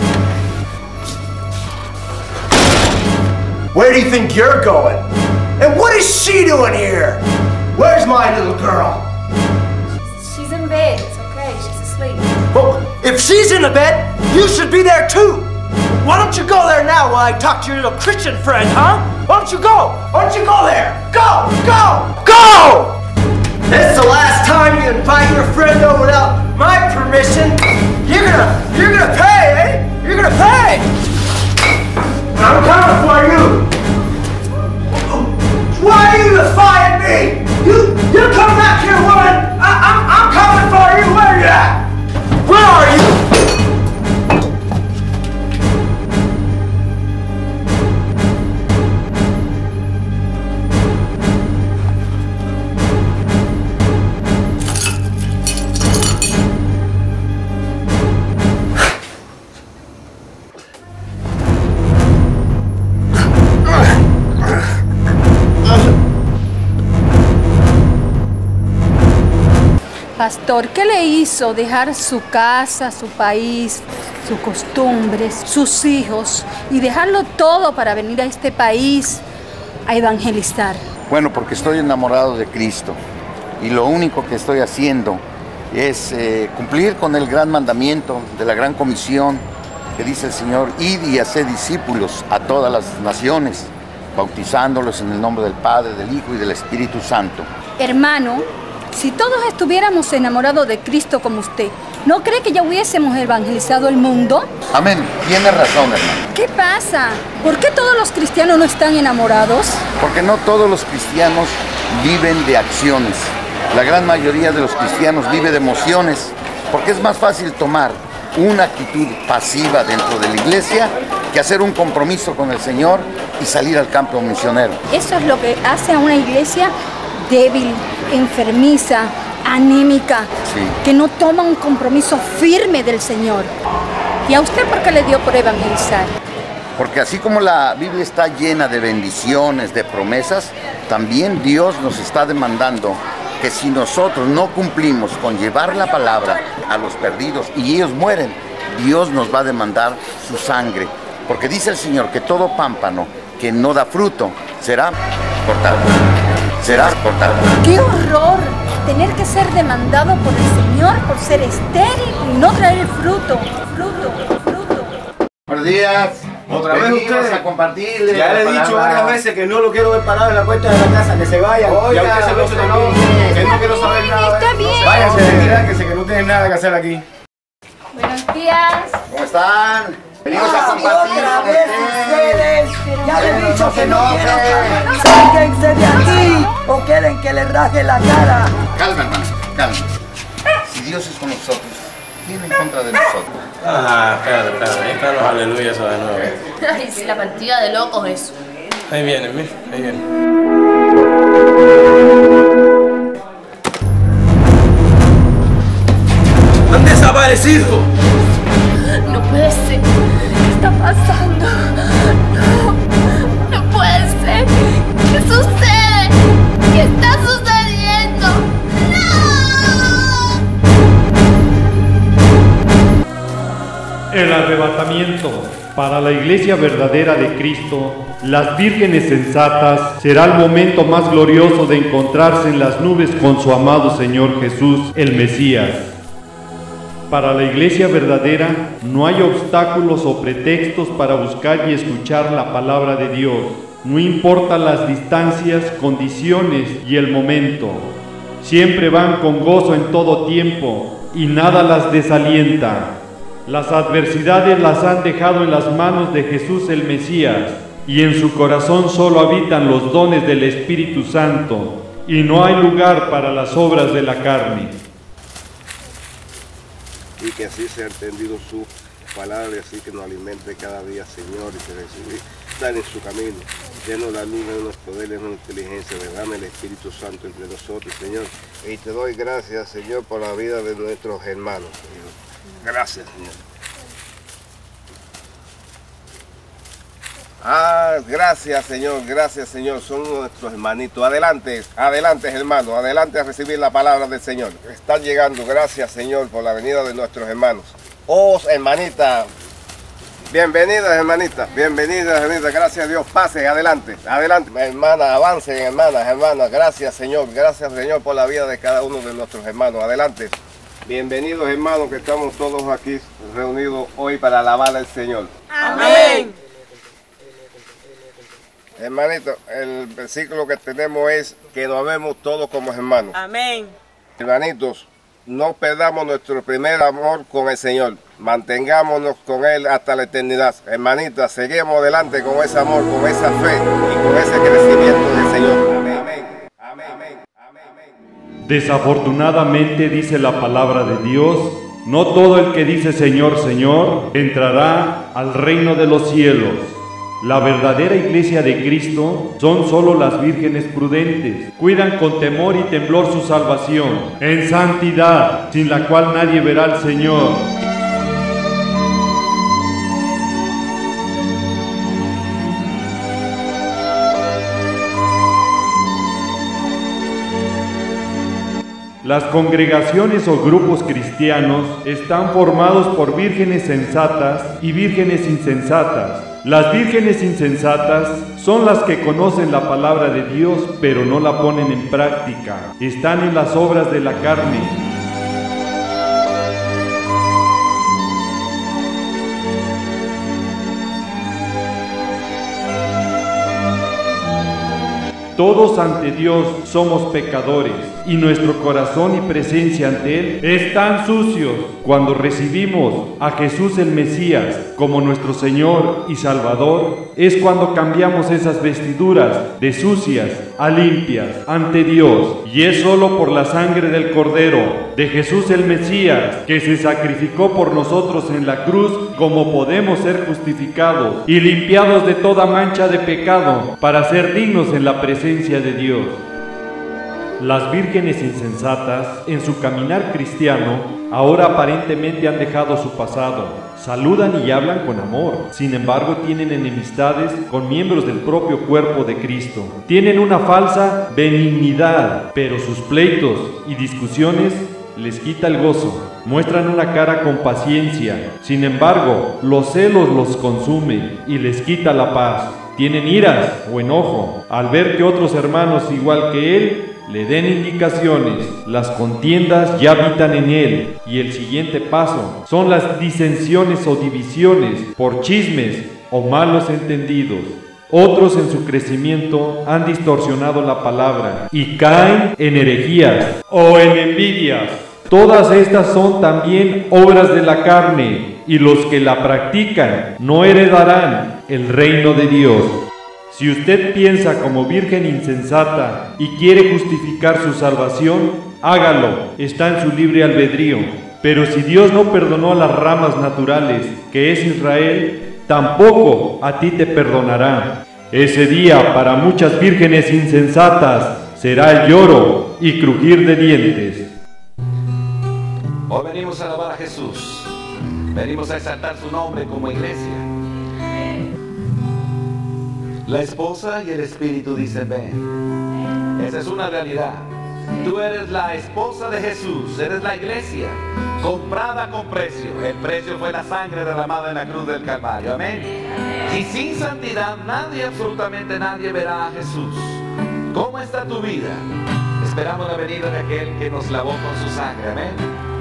Where do you think you're going? And what is she doing here? Where's my little girl? She's in bed. It's okay. She's asleep. Well, if she's in the bed, you should be there too. Why don't you go there now while I talk to your little Christian friend, huh? Why don't you go? Why don't you go there? Go! Go! Go! This is the last time you invite your friend over without my permission. You're gonna pay, eh? You're gonna pay! I'm coming for you! Why are you defying me? You come back here, woman! I'm coming for you! Where are you at? Where are you? Pastor, ¿qué le hizo dejar su casa, su país, sus costumbres, sus hijos y dejarlo todo para venir a este país a evangelizar? Bueno, porque estoy enamorado de Cristo y lo único que estoy haciendo es cumplir con el gran mandamiento de la gran comisión que dice el Señor: id y haced discípulos a todas las naciones, bautizándolos en el nombre del Padre, del Hijo y del Espíritu Santo. Hermano, si todos estuviéramos enamorados de Cristo como usted, ¿no cree que ya hubiésemos evangelizado el mundo? Amén. Tiene razón, hermano. ¿Qué pasa? ¿Por qué todos los cristianos no están enamorados? Porque no todos los cristianos viven de acciones. La gran mayoría de los cristianos vive de emociones, porque es más fácil tomar una actitud pasiva dentro de la iglesia que hacer un compromiso con el Señor y salir al campo misionero. Eso es lo que hace a una iglesia débil, enfermiza, anémica, sí, que no toma un compromiso firme del Señor. ¿Y a usted por qué le dio por evangelizar? Porque así como la Biblia está llena de bendiciones, de promesas, también Dios nos está demandando que si nosotros no cumplimos con llevar la palabra a los perdidos y ellos mueren, Dios nos va a demandar su sangre. Porque dice el Señor que todo pámpano que no da fruto será cortado. Serás cortado. ¡Qué horror! Tener que ser demandado por el Señor por ser estéril y no traer fruto. Buenos días. Otra vez ustedes a compartirle. Ya le he dicho varias veces que no lo quiero ver parado en la puerta de la casa, que se vayan. Oiga, y a usted se lo he hecho también. Que no quiero saber nada. Está bien. Váyanse, relájense, que no tienen nada que hacer aquí. Buenos días. ¿Cómo están? Venimos a compartir otra con vez ustedes. Ya le he dicho que no quiero saber. Sáquense de aquí o quieren que le raje la cara. Calma, hermano, calma. Si Dios es con nosotros, ¿quién en contra de nosotros? Ah, espérate, ahí están los aleluyas de nuevo. Ay, sí, la partida de locos eso. Ahí vienen, mira, ahí vienen. ¡Han desaparecido! No puede ser. ¿Qué está pasando? No puede ser. ¿Qué sucede? ¿Qué está sucediendo? El arrebatamiento. Para la iglesia verdadera de Cristo, las vírgenes sensatas, será el momento más glorioso de encontrarse en las nubes con su amado Señor Jesús, el Mesías. Para la iglesia verdadera, no hay obstáculos o pretextos para buscar y escuchar la palabra de Dios. No importa las distancias, condiciones y el momento. Siempre van con gozo en todo tiempo y nada las desalienta. Las adversidades las han dejado en las manos de Jesús el Mesías, y en su corazón solo habitan los dones del Espíritu Santo, y no hay lugar para las obras de la carne. Y que así sea entendido su palabra, así que nos alimente cada día, Señor, y que recibir, dar en su camino. Denos la luz, denos poder, denos inteligencia, derrame el Espíritu Santo entre nosotros, Señor. Y te doy gracias, Señor, por la vida de nuestros hermanos, Señor. Gracias, Señor. Gracias, Señor, son nuestros hermanitos. Adelante, adelante, hermanos, adelante a recibir la palabra del Señor. Están llegando, gracias, Señor, por la venida de nuestros hermanos. Hermanita, bienvenidas, hermanita, gracias a Dios, pasen, adelante, hermanas, avancen, hermanas, gracias, Señor, por la vida de cada uno de nuestros hermanos, adelante. Bienvenidos, hermanos, que estamos todos aquí reunidos hoy para alabar al Señor. Amén. Hermanito, el versículo que tenemos es que nos vemos todos como hermanos. Amén. Hermanitos, no perdamos nuestro primer amor con el Señor. Mantengámonos con Él hasta la eternidad. Hermanitas, seguimos adelante con ese amor, con esa fe y con ese crecimiento del Señor. Amén. Amén. Desafortunadamente dice la palabra de Dios, no todo el que dice Señor, Señor, entrará al reino de los cielos. La verdadera iglesia de Cristo son solo las vírgenes prudentes. Cuidan con temor y temblor su salvación, en santidad, sin la cual nadie verá al Señor. Las congregaciones o grupos cristianos están formados por vírgenes sensatas y vírgenes insensatas. Las vírgenes insensatas son las que conocen la palabra de Dios, pero no la ponen en práctica. Están en las obras de la carne. Todos ante Dios somos pecadores y nuestro corazón y presencia ante Él están sucios. Cuando recibimos a Jesús el Mesías como nuestro Señor y Salvador, es cuando cambiamos esas vestiduras de sucias a limpias ante Dios. Y es solo por la sangre del Cordero, de Jesús el Mesías, que se sacrificó por nosotros en la cruz, como podemos ser justificados y limpiados de toda mancha de pecado para ser dignos en la presencia de Dios. Las vírgenes insensatas, en su caminar cristiano, ahora aparentemente han dejado su pasado. Saludan y hablan con amor, sin embargo tienen enemistades con miembros del propio cuerpo de Cristo. Tienen una falsa benignidad, pero sus pleitos y discusiones les quita el gozo. Muestran una cara con paciencia, sin embargo, los celos los consumen y les quita la paz. Tienen iras o enojo al ver que otros hermanos igual que él le den indicaciones. Las contiendas ya habitan en él, y el siguiente paso son las disensiones o divisiones por chismes o malos entendidos. Otros en su crecimiento han distorsionado la palabra y caen en herejías o en envidias. Todas estas son también obras de la carne, y los que la practican no heredarán el reino de Dios. Si usted piensa como virgen insensata y quiere justificar su salvación, hágalo, está en su libre albedrío. Pero si Dios no perdonó a las ramas naturales, que es Israel, tampoco a ti te perdonará. Ese día para muchas vírgenes insensatas será el lloro y crujir de dientes. Hoy venimos a alabar a Jesús, venimos a exaltar su nombre como iglesia. La esposa y el espíritu dicen ven. Esa es una realidad. Tú eres la esposa de Jesús, eres la iglesia, comprada con precio. El precio fue la sangre derramada en la cruz del Calvario, amén. Y sin santidad nadie, absolutamente nadie verá a Jesús. ¿Cómo está tu vida? Esperamos la venida de aquel que nos lavó con su sangre, amén.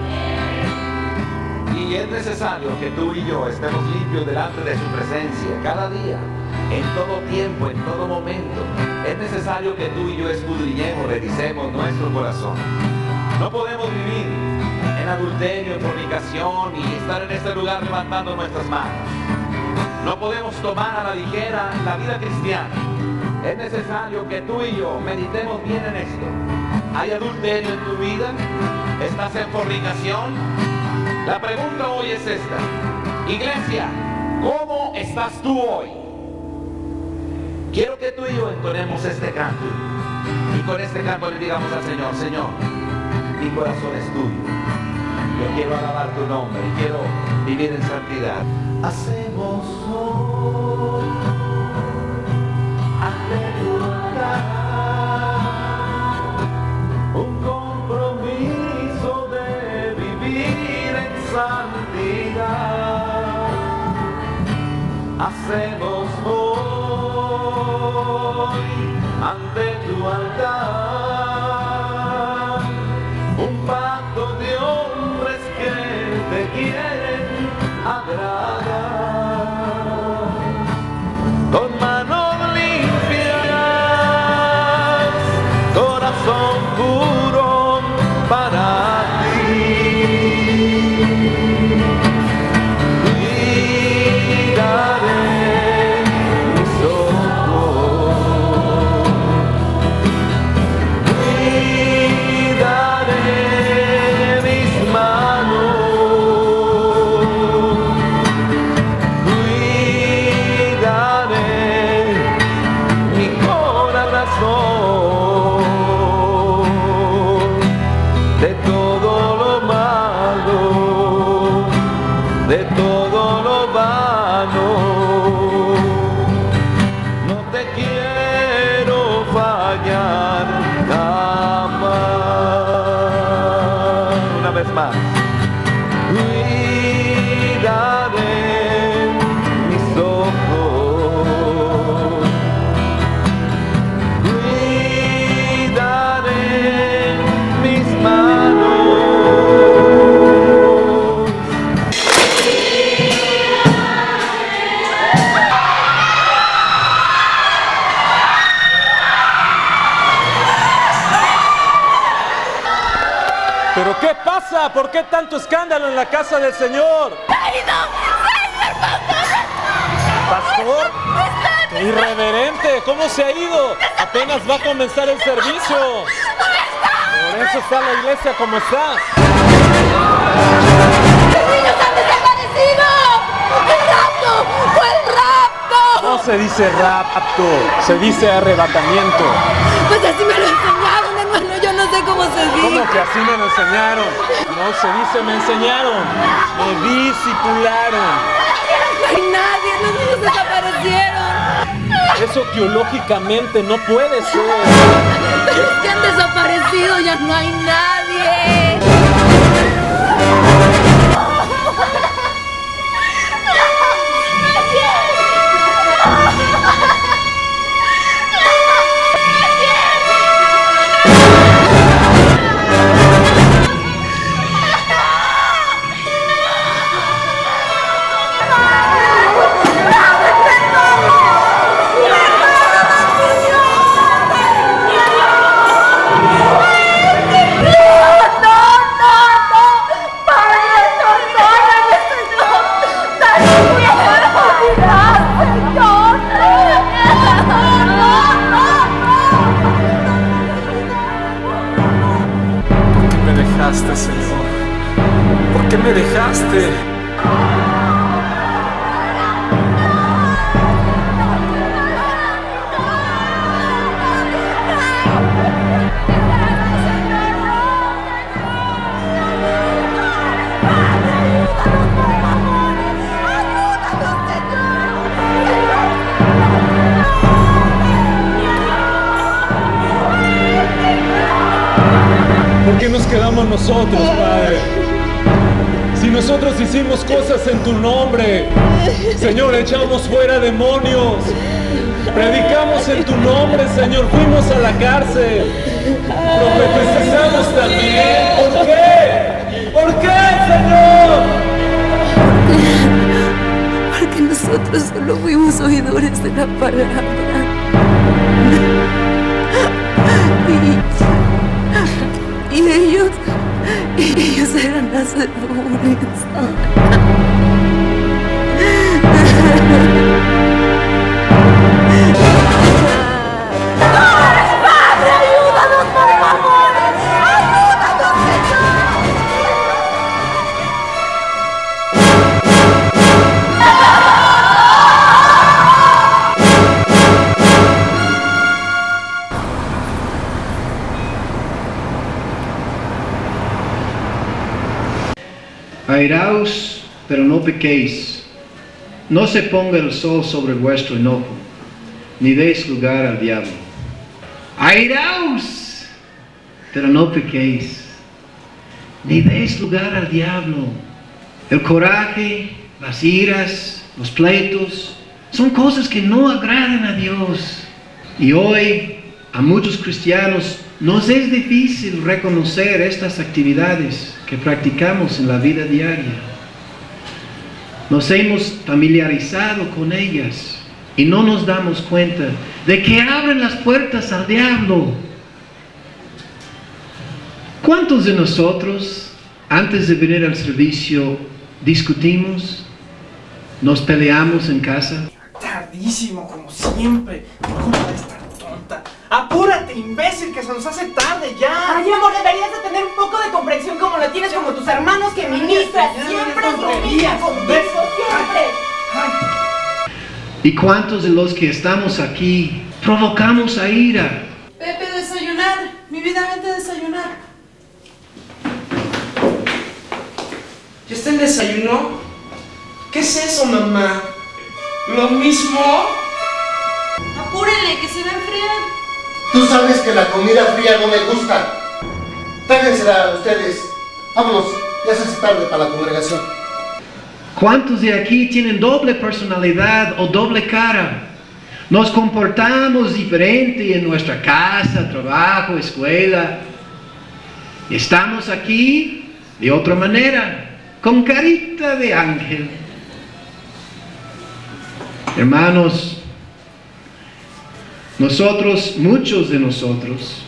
Y es necesario que tú y yo estemos limpios delante de su presencia cada día, en todo tiempo, en todo momento. Es necesario que tú y yo escudriñemos, revisemos nuestro corazón. No podemos vivir en adulterio, en fornicación y estar en este lugar levantando nuestras manos. No podemos tomar a la ligera la vida cristiana. Es necesario que tú y yo meditemos bien en esto. ¿Hay adulterio en tu vida? ¿Estás en fornicación? La pregunta hoy es esta: Iglesia, ¿cómo estás tú hoy? Quiero que tú y yo entonemos este canto. Y con este canto le digamos al Señor, Señor, mi corazón es tuyo. Yo quiero alabar tu nombre y quiero vivir en santidad. Hacemos hoy ante tu altar un compromiso de vivir en santidad. Hacemos hoy ante tu altar un pacto de hombres que te quieren agradar, con manos limpias, corazón puro para ti. Cuidaré mis ojos, cuidaré mis manos, cuidaré mi corazón de todo lo malo, de todo lo vano. No te quiero fallar jamás. Una vez más. Cuidaré mis ojos, cuidaré mis manos. ¿Pero qué pasa? ¿Por qué tanto escándalo en la casa del Señor? ¿Pastor? ¡Qué irreverente! ¿Cómo se ha ido? Apenas va a comenzar el servicio. Por eso está la iglesia como está. ¡Los niños han desaparecido! ¡El rapto! ¡Fue el rapto! No se dice rapto, se dice arrebatamiento. Pues así me lo enseñaron, hermano. Yo no sé cómo se dice. ¿Cómo que así me lo enseñaron? No se dice me enseñaron, me discipularon. No hay nadie, los niños desaparecieron. Eso teológicamente no puede ser. Es que han desaparecido, ya no hay nadie. Señor, ¿por qué me dejaste? ¿Por qué nos quedamos nosotros, Padre? Si nosotros hicimos cosas en tu nombre, Señor, echamos fuera demonios, predicamos en tu nombre, Señor, fuimos a la cárcel, profetizamos también. ¿Por qué? ¿Por qué, Señor? Porque nosotros solo fuimos oidores de la palabra. Y ellos eran hacedores. ¡Padre, ayúdanos, por favor! ¡Ayúdanos, Señor! Airaos, pero no pequéis. No se ponga el sol sobre vuestro enojo, ni deis lugar al diablo. Airaos, pero no pequéis, ni deis lugar al diablo. El coraje, las iras, los pleitos, son cosas que no agradan a Dios. Y hoy, a muchos cristianos, nos es difícil reconocer estas actividades que practicamos en la vida diaria. Nos hemos familiarizado con ellas y no nos damos cuenta de que abren las puertas al diablo. ¿Cuántos de nosotros, antes de venir al servicio, discutimos? ¿Nos peleamos en casa? Tardísimo, como siempre. Por culpa de esta tonta. ¡Apúrate, imbécil, que se nos hace tarde ya! Ay, amor, deberías de tener un poco de comprensión como lo tienes como tus hermanos que ministran. Siempre es lo mismo contigo, siempre. ¿Y cuántos de los que estamos aquí provocamos a ira? Pepe, desayunar. Mi vida, vente a desayunar. ¿Ya está el desayuno? ¿Qué es eso, mamá? ¿Lo mismo? Apúrenle, que se va a enfriar. Tú sabes que la comida fría no me gusta. Tráigensela a ustedes. Vámonos, ya se hace tarde para la congregación. ¿Cuántos de aquí tienen doble personalidad o doble cara? Nos comportamos diferente en nuestra casa, trabajo, escuela. Estamos aquí de otra manera, con carita de ángel. Hermanos, nosotros, muchos de nosotros,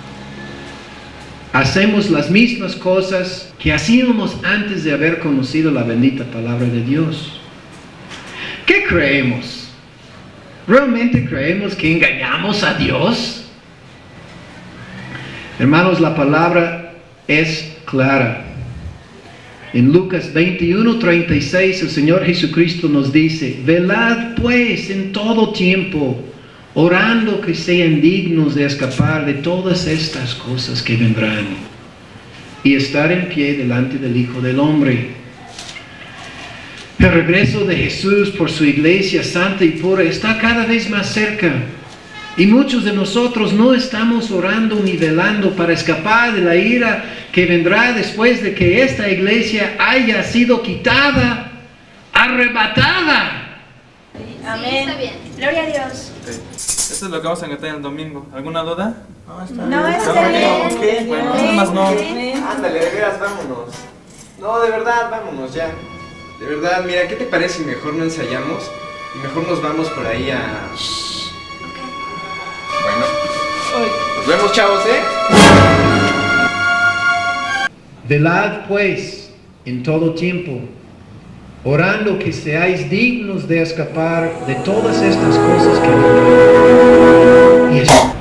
hacemos las mismas cosas que hacíamos antes de haber conocido la bendita palabra de Dios. ¿Qué creemos? ¿Realmente creemos que engañamos a Dios? Hermanos, la palabra es clara. En Lucas 21:36 el Señor Jesucristo nos dice: velad pues en todo tiempo, orando que sean dignos de escapar de todas estas cosas que vendrán, y estar en pie delante del Hijo del Hombre. El regreso de Jesús por su iglesia santa y pura está cada vez más cerca. Y muchos de nosotros no estamos orando ni velando para escapar de la ira que vendrá después de que esta iglesia haya sido quitada, arrebatada. Amén. Está bien. Gloria a Dios. Eso es lo que vamos a cantar el domingo. ¿Alguna duda? No, está bien. Bueno, nada más no. Ándale, de veras, vámonos. No, de verdad, vámonos ya. De verdad, mira, ¿qué te parece si mejor no ensayamos? Y mejor nos vamos por ahí a... Bueno, nos vemos, chavos, Velad pues en todo tiempo, orando que seáis dignos de escapar de todas estas cosas que vendrán. Y eso.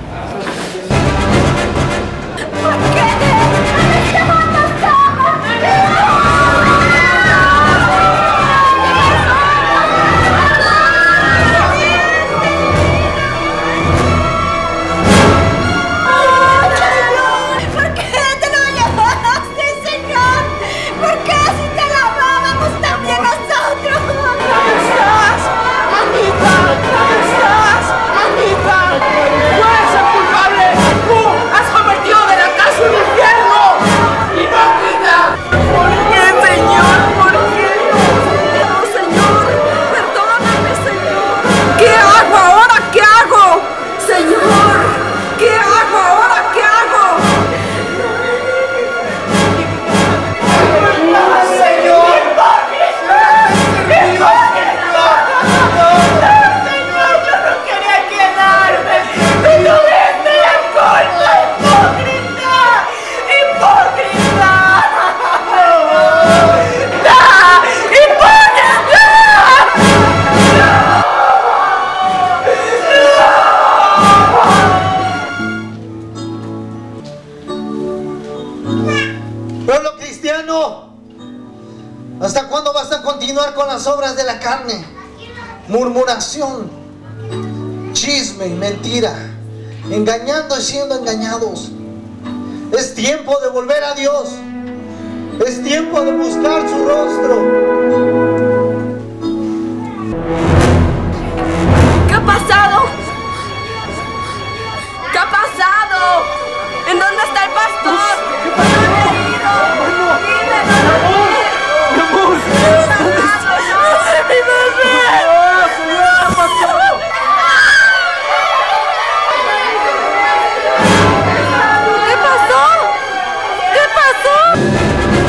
¿Hasta cuándo vas a continuar con las obras de la carne? Murmuración, chisme y mentira, engañando y siendo engañados. Es tiempo de volver a Dios. Es tiempo de buscar su rostro. ¿Qué ha pasado? ¿Qué ha pasado? ¿En dónde está el pastor? ¿Dónde ha ido? ¡Dime, mi amor! ¡Mi bebé! ¿Qué pasó? ¿Qué pasó? ¿Qué pasó?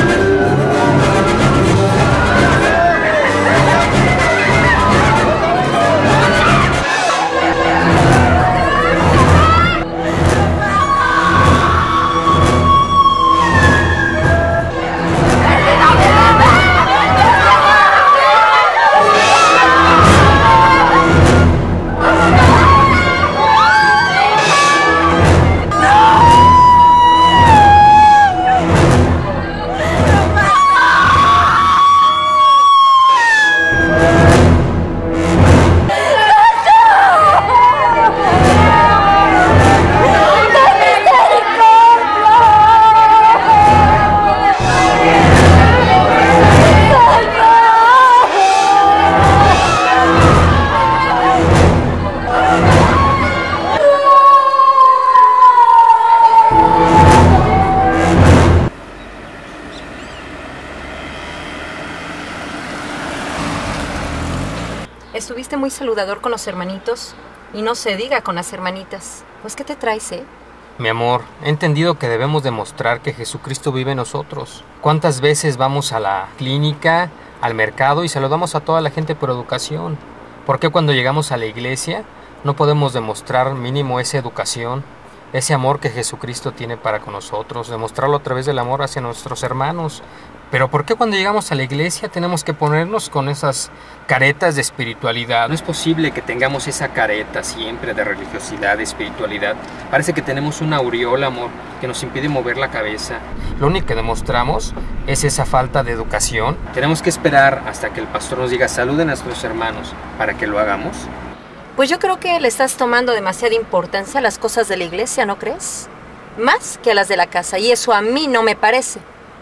Estuviste muy saludador con los hermanitos y no se diga con las hermanitas. Pues, ¿qué te traes, eh? Mi amor, he entendido que debemos demostrar que Jesucristo vive en nosotros. ¿Cuántas veces vamos a la clínica, al mercado y saludamos a toda la gente por educación? ¿Por qué cuando llegamos a la iglesia no podemos demostrar mínimo esa educación, ese amor que Jesucristo tiene para con nosotros, demostrarlo a través del amor hacia nuestros hermanos? Pero ¿por qué cuando llegamos a la iglesia tenemos que ponernos con esas caretas de espiritualidad? No es posible que tengamos esa careta siempre de religiosidad, de espiritualidad. Parece que tenemos una aureola, amor, que nos impide mover la cabeza. Lo único que demostramos es esa falta de educación. Tenemos que esperar hasta que el pastor nos diga saluden a nuestros hermanos para que lo hagamos. Pues yo creo que le estás tomando demasiada importancia a las cosas de la iglesia, ¿no crees? Más que a las de la casa, y eso a mí no me parece.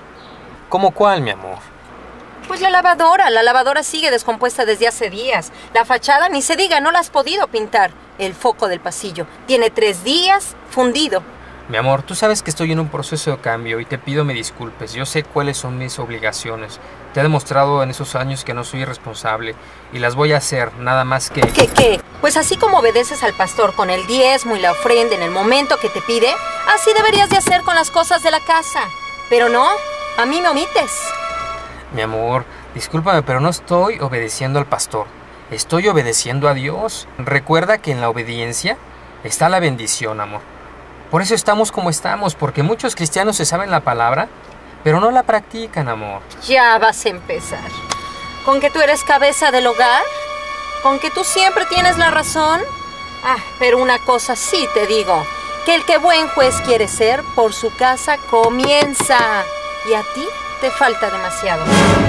¿Cómo cuál, mi amor? Pues la lavadora sigue descompuesta desde hace días. La fachada ni se diga, no la has podido pintar. El foco del pasillo tiene 3 días fundido. Mi amor, tú sabes que estoy en un proceso de cambio y te pido me disculpes. Yo sé cuáles son mis obligaciones. Te he demostrado en esos años que no soy irresponsable y las voy a hacer, nada más que... ¿Qué? Pues así como obedeces al pastor con el diezmo y la ofrenda en el momento que te pide, así deberías de hacer con las cosas de la casa. Pero no, a mí me omites. Mi amor, discúlpame, pero no estoy obedeciendo al pastor. Estoy obedeciendo a Dios. Recuerda que en la obediencia está la bendición, amor. Por eso estamos como estamos, porque muchos cristianos se saben la palabra, pero no la practican, amor. Ya vas a empezar. ¿Con que tú eres cabeza del hogar? ¿Con que tú siempre tienes la razón? Pero una cosa sí te digo, que el que buen juez quiere ser, por su casa comienza. Y a ti te falta demasiado.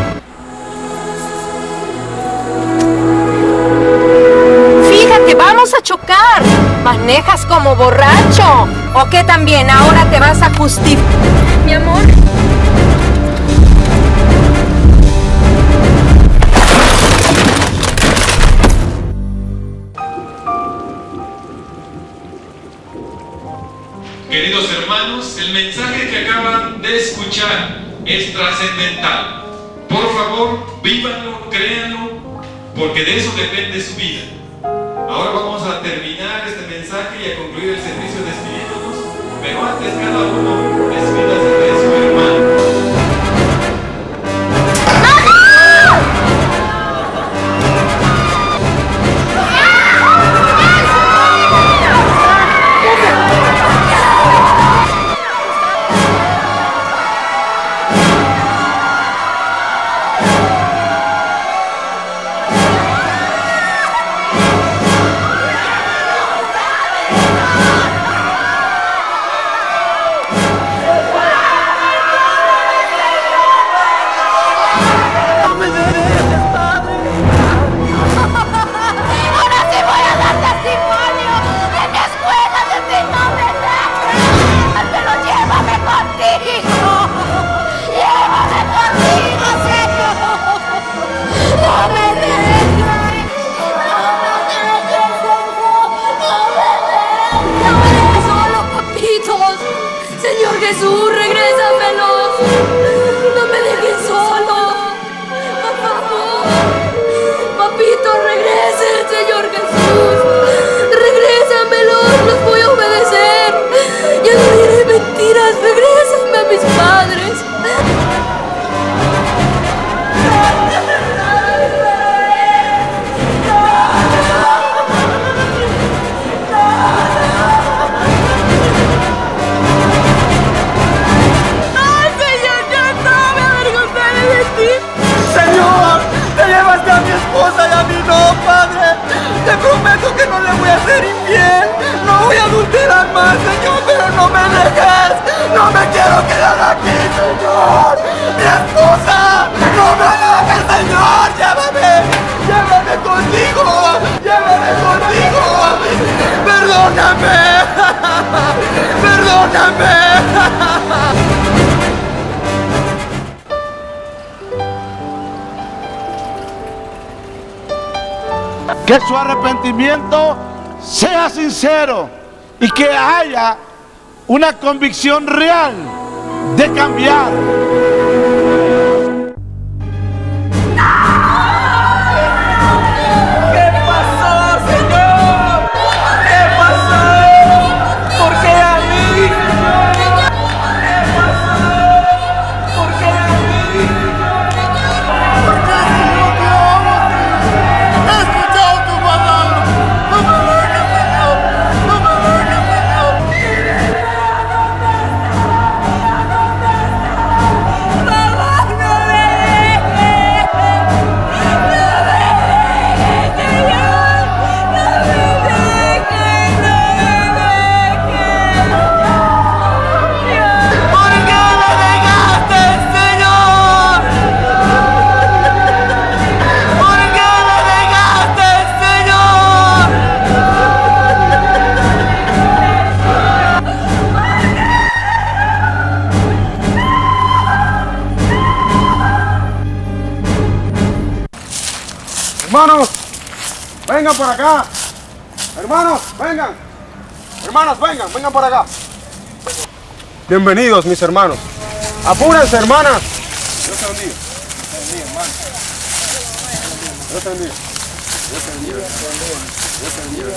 Fíjate, vamos a chocar. ¿Manejas como borracho? ¿O qué también? Ahora te vas a justificar. Mi amor. Queridos hermanos, el mensaje que acaban de escuchar es trascendental. Por favor, vívanlo, créanlo, porque de eso depende su vida. Ahora vamos a terminar este mensaje y a concluir el servicio despidiéndonos, pero antes cada uno despídase de su hermano. Te prometo que no le voy a ser infiel. No voy a adulterar más, Señor, pero no me dejes. No me quiero quedar aquí, Señor. Mi esposa, no me dejes, Señor. Llévame, llévame contigo. Llévame contigo. Perdóname. Perdóname. Que su arrepentimiento sea sincero y que haya una convicción real de cambiar. ¿Qué pasó, Señor? ¿Qué pasó? ¿Por qué a mí? ¿Qué pasó? ¿Por qué a mí? ¿Por qué, Señor, te amo? He escuchado tu palabra. No me dejes, Señor. No me dejes, Señor. Hermanos, vengan por acá. Hermanos, vengan. Hermanos, vengan por acá. Bienvenidos, mis hermanos. Apúrense, hermanas. Dios te bendiga. Hermano. Dios te bendiga. Dios te bendiga. Dios te bendiga.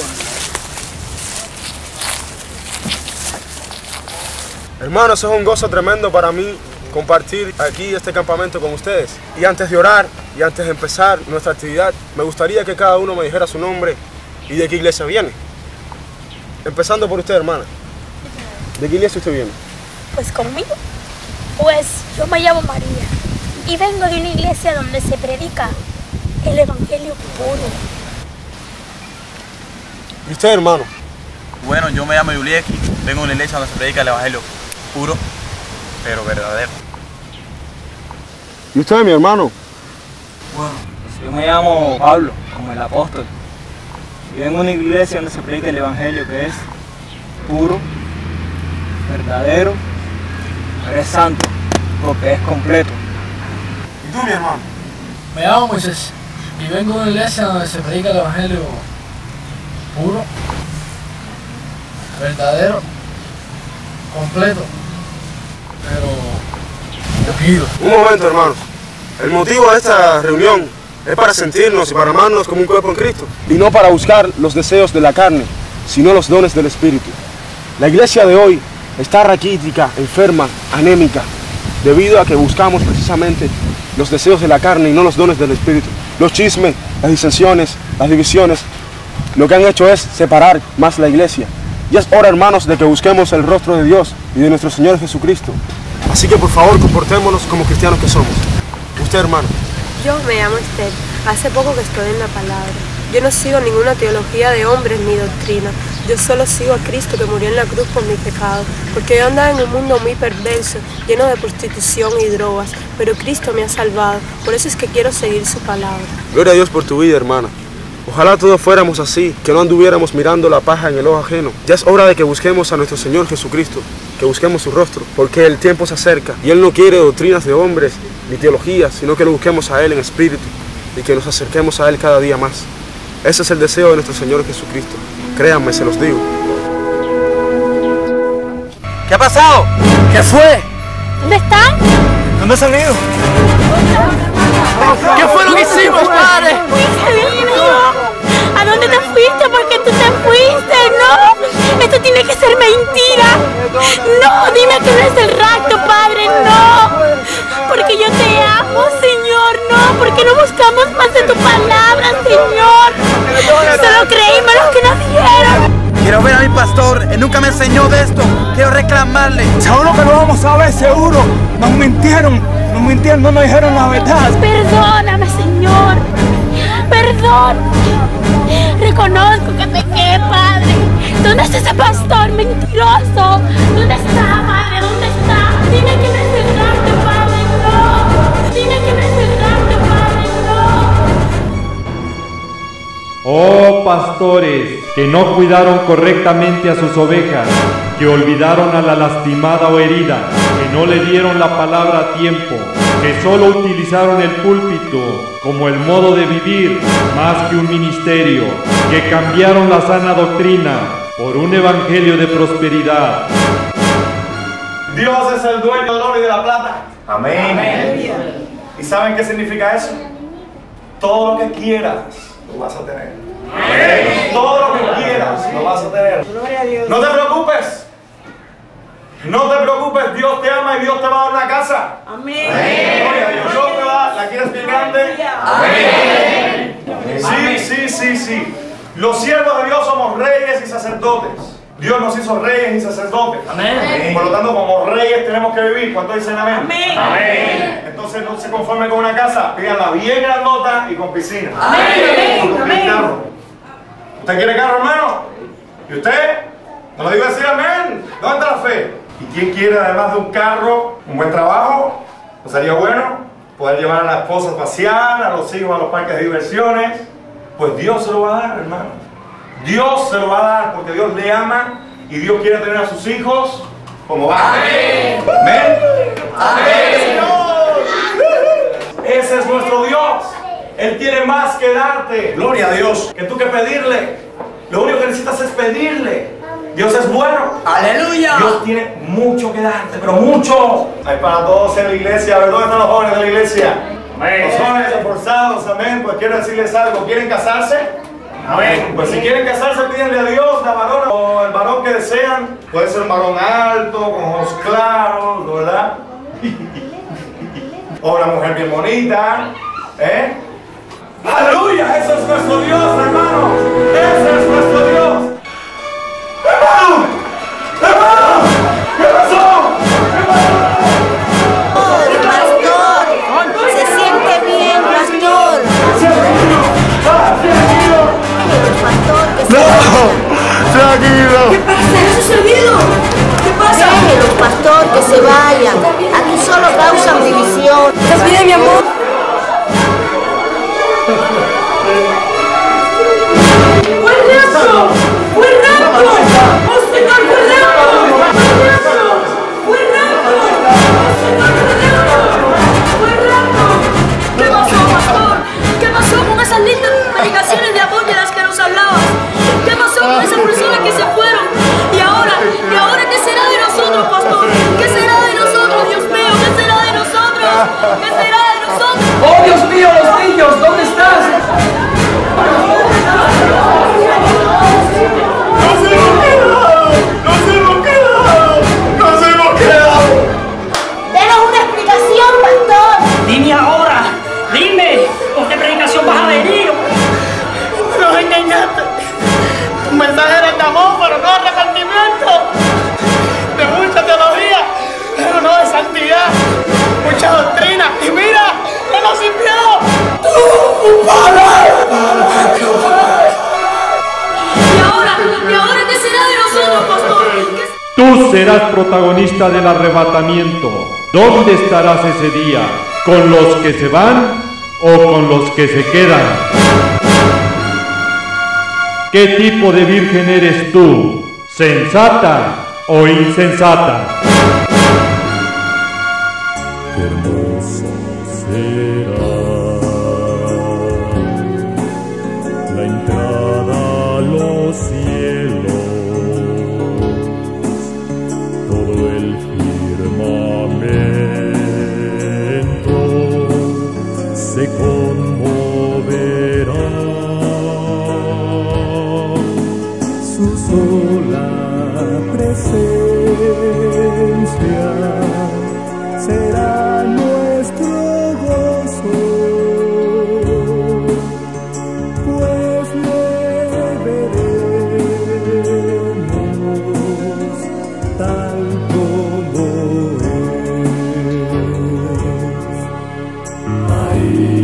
Hermanos, es un gozo tremendo para mí compartir aquí este campamento con ustedes. Y antes de orar y antes de empezar nuestra actividad, me gustaría que cada uno me dijera su nombre y de qué iglesia viene. Empezando por usted, hermana. ¿De qué iglesia usted viene? Pues conmigo. Pues yo me llamo María y vengo de una iglesia donde se predica el evangelio puro. ¿Y usted, hermano? Bueno, yo me llamo Yulieki, vengo de una iglesia donde se predica el evangelio puro, pero verdadero. ¿Y usted, mi hermano? Bueno, yo me llamo Pablo, como el apóstol. Y vengo de una iglesia donde se predica el evangelio que es puro, verdadero, pero es santo, porque es completo. ¿Y tú, mi hermano? Me llamo Moisés y vengo de una iglesia donde se predica el evangelio puro, verdadero, completo, pero ungido. Un momento, hermanos. El motivo de esta reunión es para sentirnos y para amarnos como un cuerpo en Cristo. Y no para buscar los deseos de la carne, sino los dones del Espíritu. La iglesia de hoy está raquítica, enferma, anémica, debido a que buscamos precisamente los deseos de la carne y no los dones del Espíritu. Los chismes, las disensiones, las divisiones, lo que han hecho es separar más la iglesia. Y es hora, hermanos, de que busquemos el rostro de Dios y de nuestro Señor Jesucristo. Así que por favor comportémonos como cristianos que somos. Usted, hermano. Yo me llamo Esther. Hace poco que estoy en la palabra. Yo no sigo ninguna teología de hombres ni doctrina. Yo solo sigo a Cristo que murió en la cruz por mis pecados. Porque yo andaba en un mundo muy perverso, lleno de prostitución y drogas. Pero Cristo me ha salvado. Por eso es que quiero seguir su palabra. Gloria a Dios por tu vida, hermana. Ojalá todos fuéramos así, que no anduviéramos mirando la paja en el ojo ajeno. Ya es hora de que busquemos a nuestro Señor Jesucristo, que busquemos su rostro, porque el tiempo se acerca y Él no quiere doctrinas de hombres ni teologías, sino que lo busquemos a Él en espíritu y que nos acerquemos a Él cada día más. Ese es el deseo de nuestro Señor Jesucristo. Créanme, se los digo. ¿Qué ha pasado? ¿Qué fue? ¿Dónde están? ¿Dónde han salido? ¿Qué fue lo que hicimos, padre? ¿A dónde te fuiste? ¿Por qué tú te fuiste? No, esto tiene que ser mentira. No, dime que no es el rapto, padre, no. Porque yo te amo, Señor, no. Porque no buscamos más de tu palabra, Señor. Solo creímos lo que nos dijeron. Quiero ver a mi pastor, él nunca me enseñó de esto. Quiero reclamarle. Seguro que lo vamos a ver, seguro. Nos mintieron, no nos dijeron la verdad. Perdóname, Señor. Perdón. Reconozco que pequé, Padre. ¿Dónde está ese pastor mentiroso? ¿Dónde está, Padre? ¿Dónde está? Dime que no es el rapto, Padre. No. Dime que no es el rapto, Padre. No. Oh pastores, que no cuidaron correctamente a sus ovejas, que olvidaron a la lastimada o herida, que no le dieron la palabra a tiempo, que solo utilizaron el púlpito como el modo de vivir más que un ministerio, que cambiaron la sana doctrina por un evangelio de prosperidad. Dios es el dueño del oro y de la plata. Amén. Amén. ¿Y saben qué significa eso? Todo lo que quieras lo vas a tener. Amén. Todo lo que quieras lo vas a tener. No te preocupes. No te preocupes, Dios te ama y Dios te va a dar una casa. Amén. Gloria a Dios. Dios te va, ¿la quieres bien grande? Amén. Sí. Los siervos de Dios somos reyes y sacerdotes. Dios nos hizo reyes y sacerdotes. Amén. Por lo tanto, como reyes tenemos que vivir. ¿Cuántos dicen amén? Amén. Amén. Entonces no se conformen con una casa, pídanla bien grandota y con piscina. Amén. Amén. ¿Usted quiere carro, hermano? ¿Y usted? No lo digo así, amén. ¿Dónde está la fe? ¿Y quién quiere, además de un carro, un buen trabajo? ¿No sería bueno poder llevar a la esposa a pasear, a los hijos a los parques de diversiones? Pues Dios se lo va a dar, hermano. Dios se lo va a dar porque Dios le ama y Dios quiere tener a sus hijos como va. Amén. Amén. Amén. Señor. Ese es nuestro Dios. Él tiene más que darte. Gloria a Dios. Que tú que pedirle. Lo único que necesitas es pedirle. Dios es bueno. Aleluya. Dios tiene mucho que darte, pero mucho. Hay para todos en la iglesia. ¿Dónde están los jóvenes de la iglesia? Amén. Los jóvenes esforzados, amén. Pues quiero decirles algo. ¿Quieren casarse? Amén. Pues si quieren casarse, pídenle a Dios, la varona o el varón que desean. Puede ser un varón alto, con ojos claros, ¿verdad? O una mujer bien bonita. ¡Aleluya! Ese es nuestro Dios, hermanos. Ese es nuestro Dios. ¡Hermano! ¡Hermano! ¿Qué pasó? Pastor, se siente bien, pastor. Tranquilo. ¿Qué pasa? ¿Eso es servido? ¿Qué pasa? Déjenlos, pastor, que se vayan. Aquí solo causan división. ¿Estás bien, mi amor? ¡Fue rapto! ¡Fue rapto! ¡Oh, Señor, fue rapto! ¡Fue rapto! ¡Oh, Señor, fue rapto! ¿Qué pasó, pastor? ¿Qué pasó con esas lindas predicaciones de amor de las que nos hablabas? ¿Qué pasó con esas personas que se fueron? ¿Y ahora qué será de nosotros, pastor? ¿Qué será de nosotros, Dios mío? ¿Qué será de nosotros? ¿Qué será de nosotros? ¡Oh, Dios mío, los niños! ¿Dónde estás? Denos una explicación, pastor. Dime ahora, dime, ¿con qué predicación vas a venir? Nos engañaste. Tu mensaje era de amor, pero no de arrepentimiento. De mucha teología, pero no de santidad. Mucha doctrina. Y mira, que nos envió tu palabra. ¿Y ahora qué será de nosotros, pastor? Tú serás protagonista del arrebatamiento. ¿Dónde estarás ese día? ¿Con los que se van o con los que se quedan? ¿Qué tipo de virgen eres tú? ¿Sensata o insensata? Hermosa será la entrada a los cielos, todo el firmamento se conmoverá, su sola presencia será nuestro gozo, pues le veremos tal como es. Ahí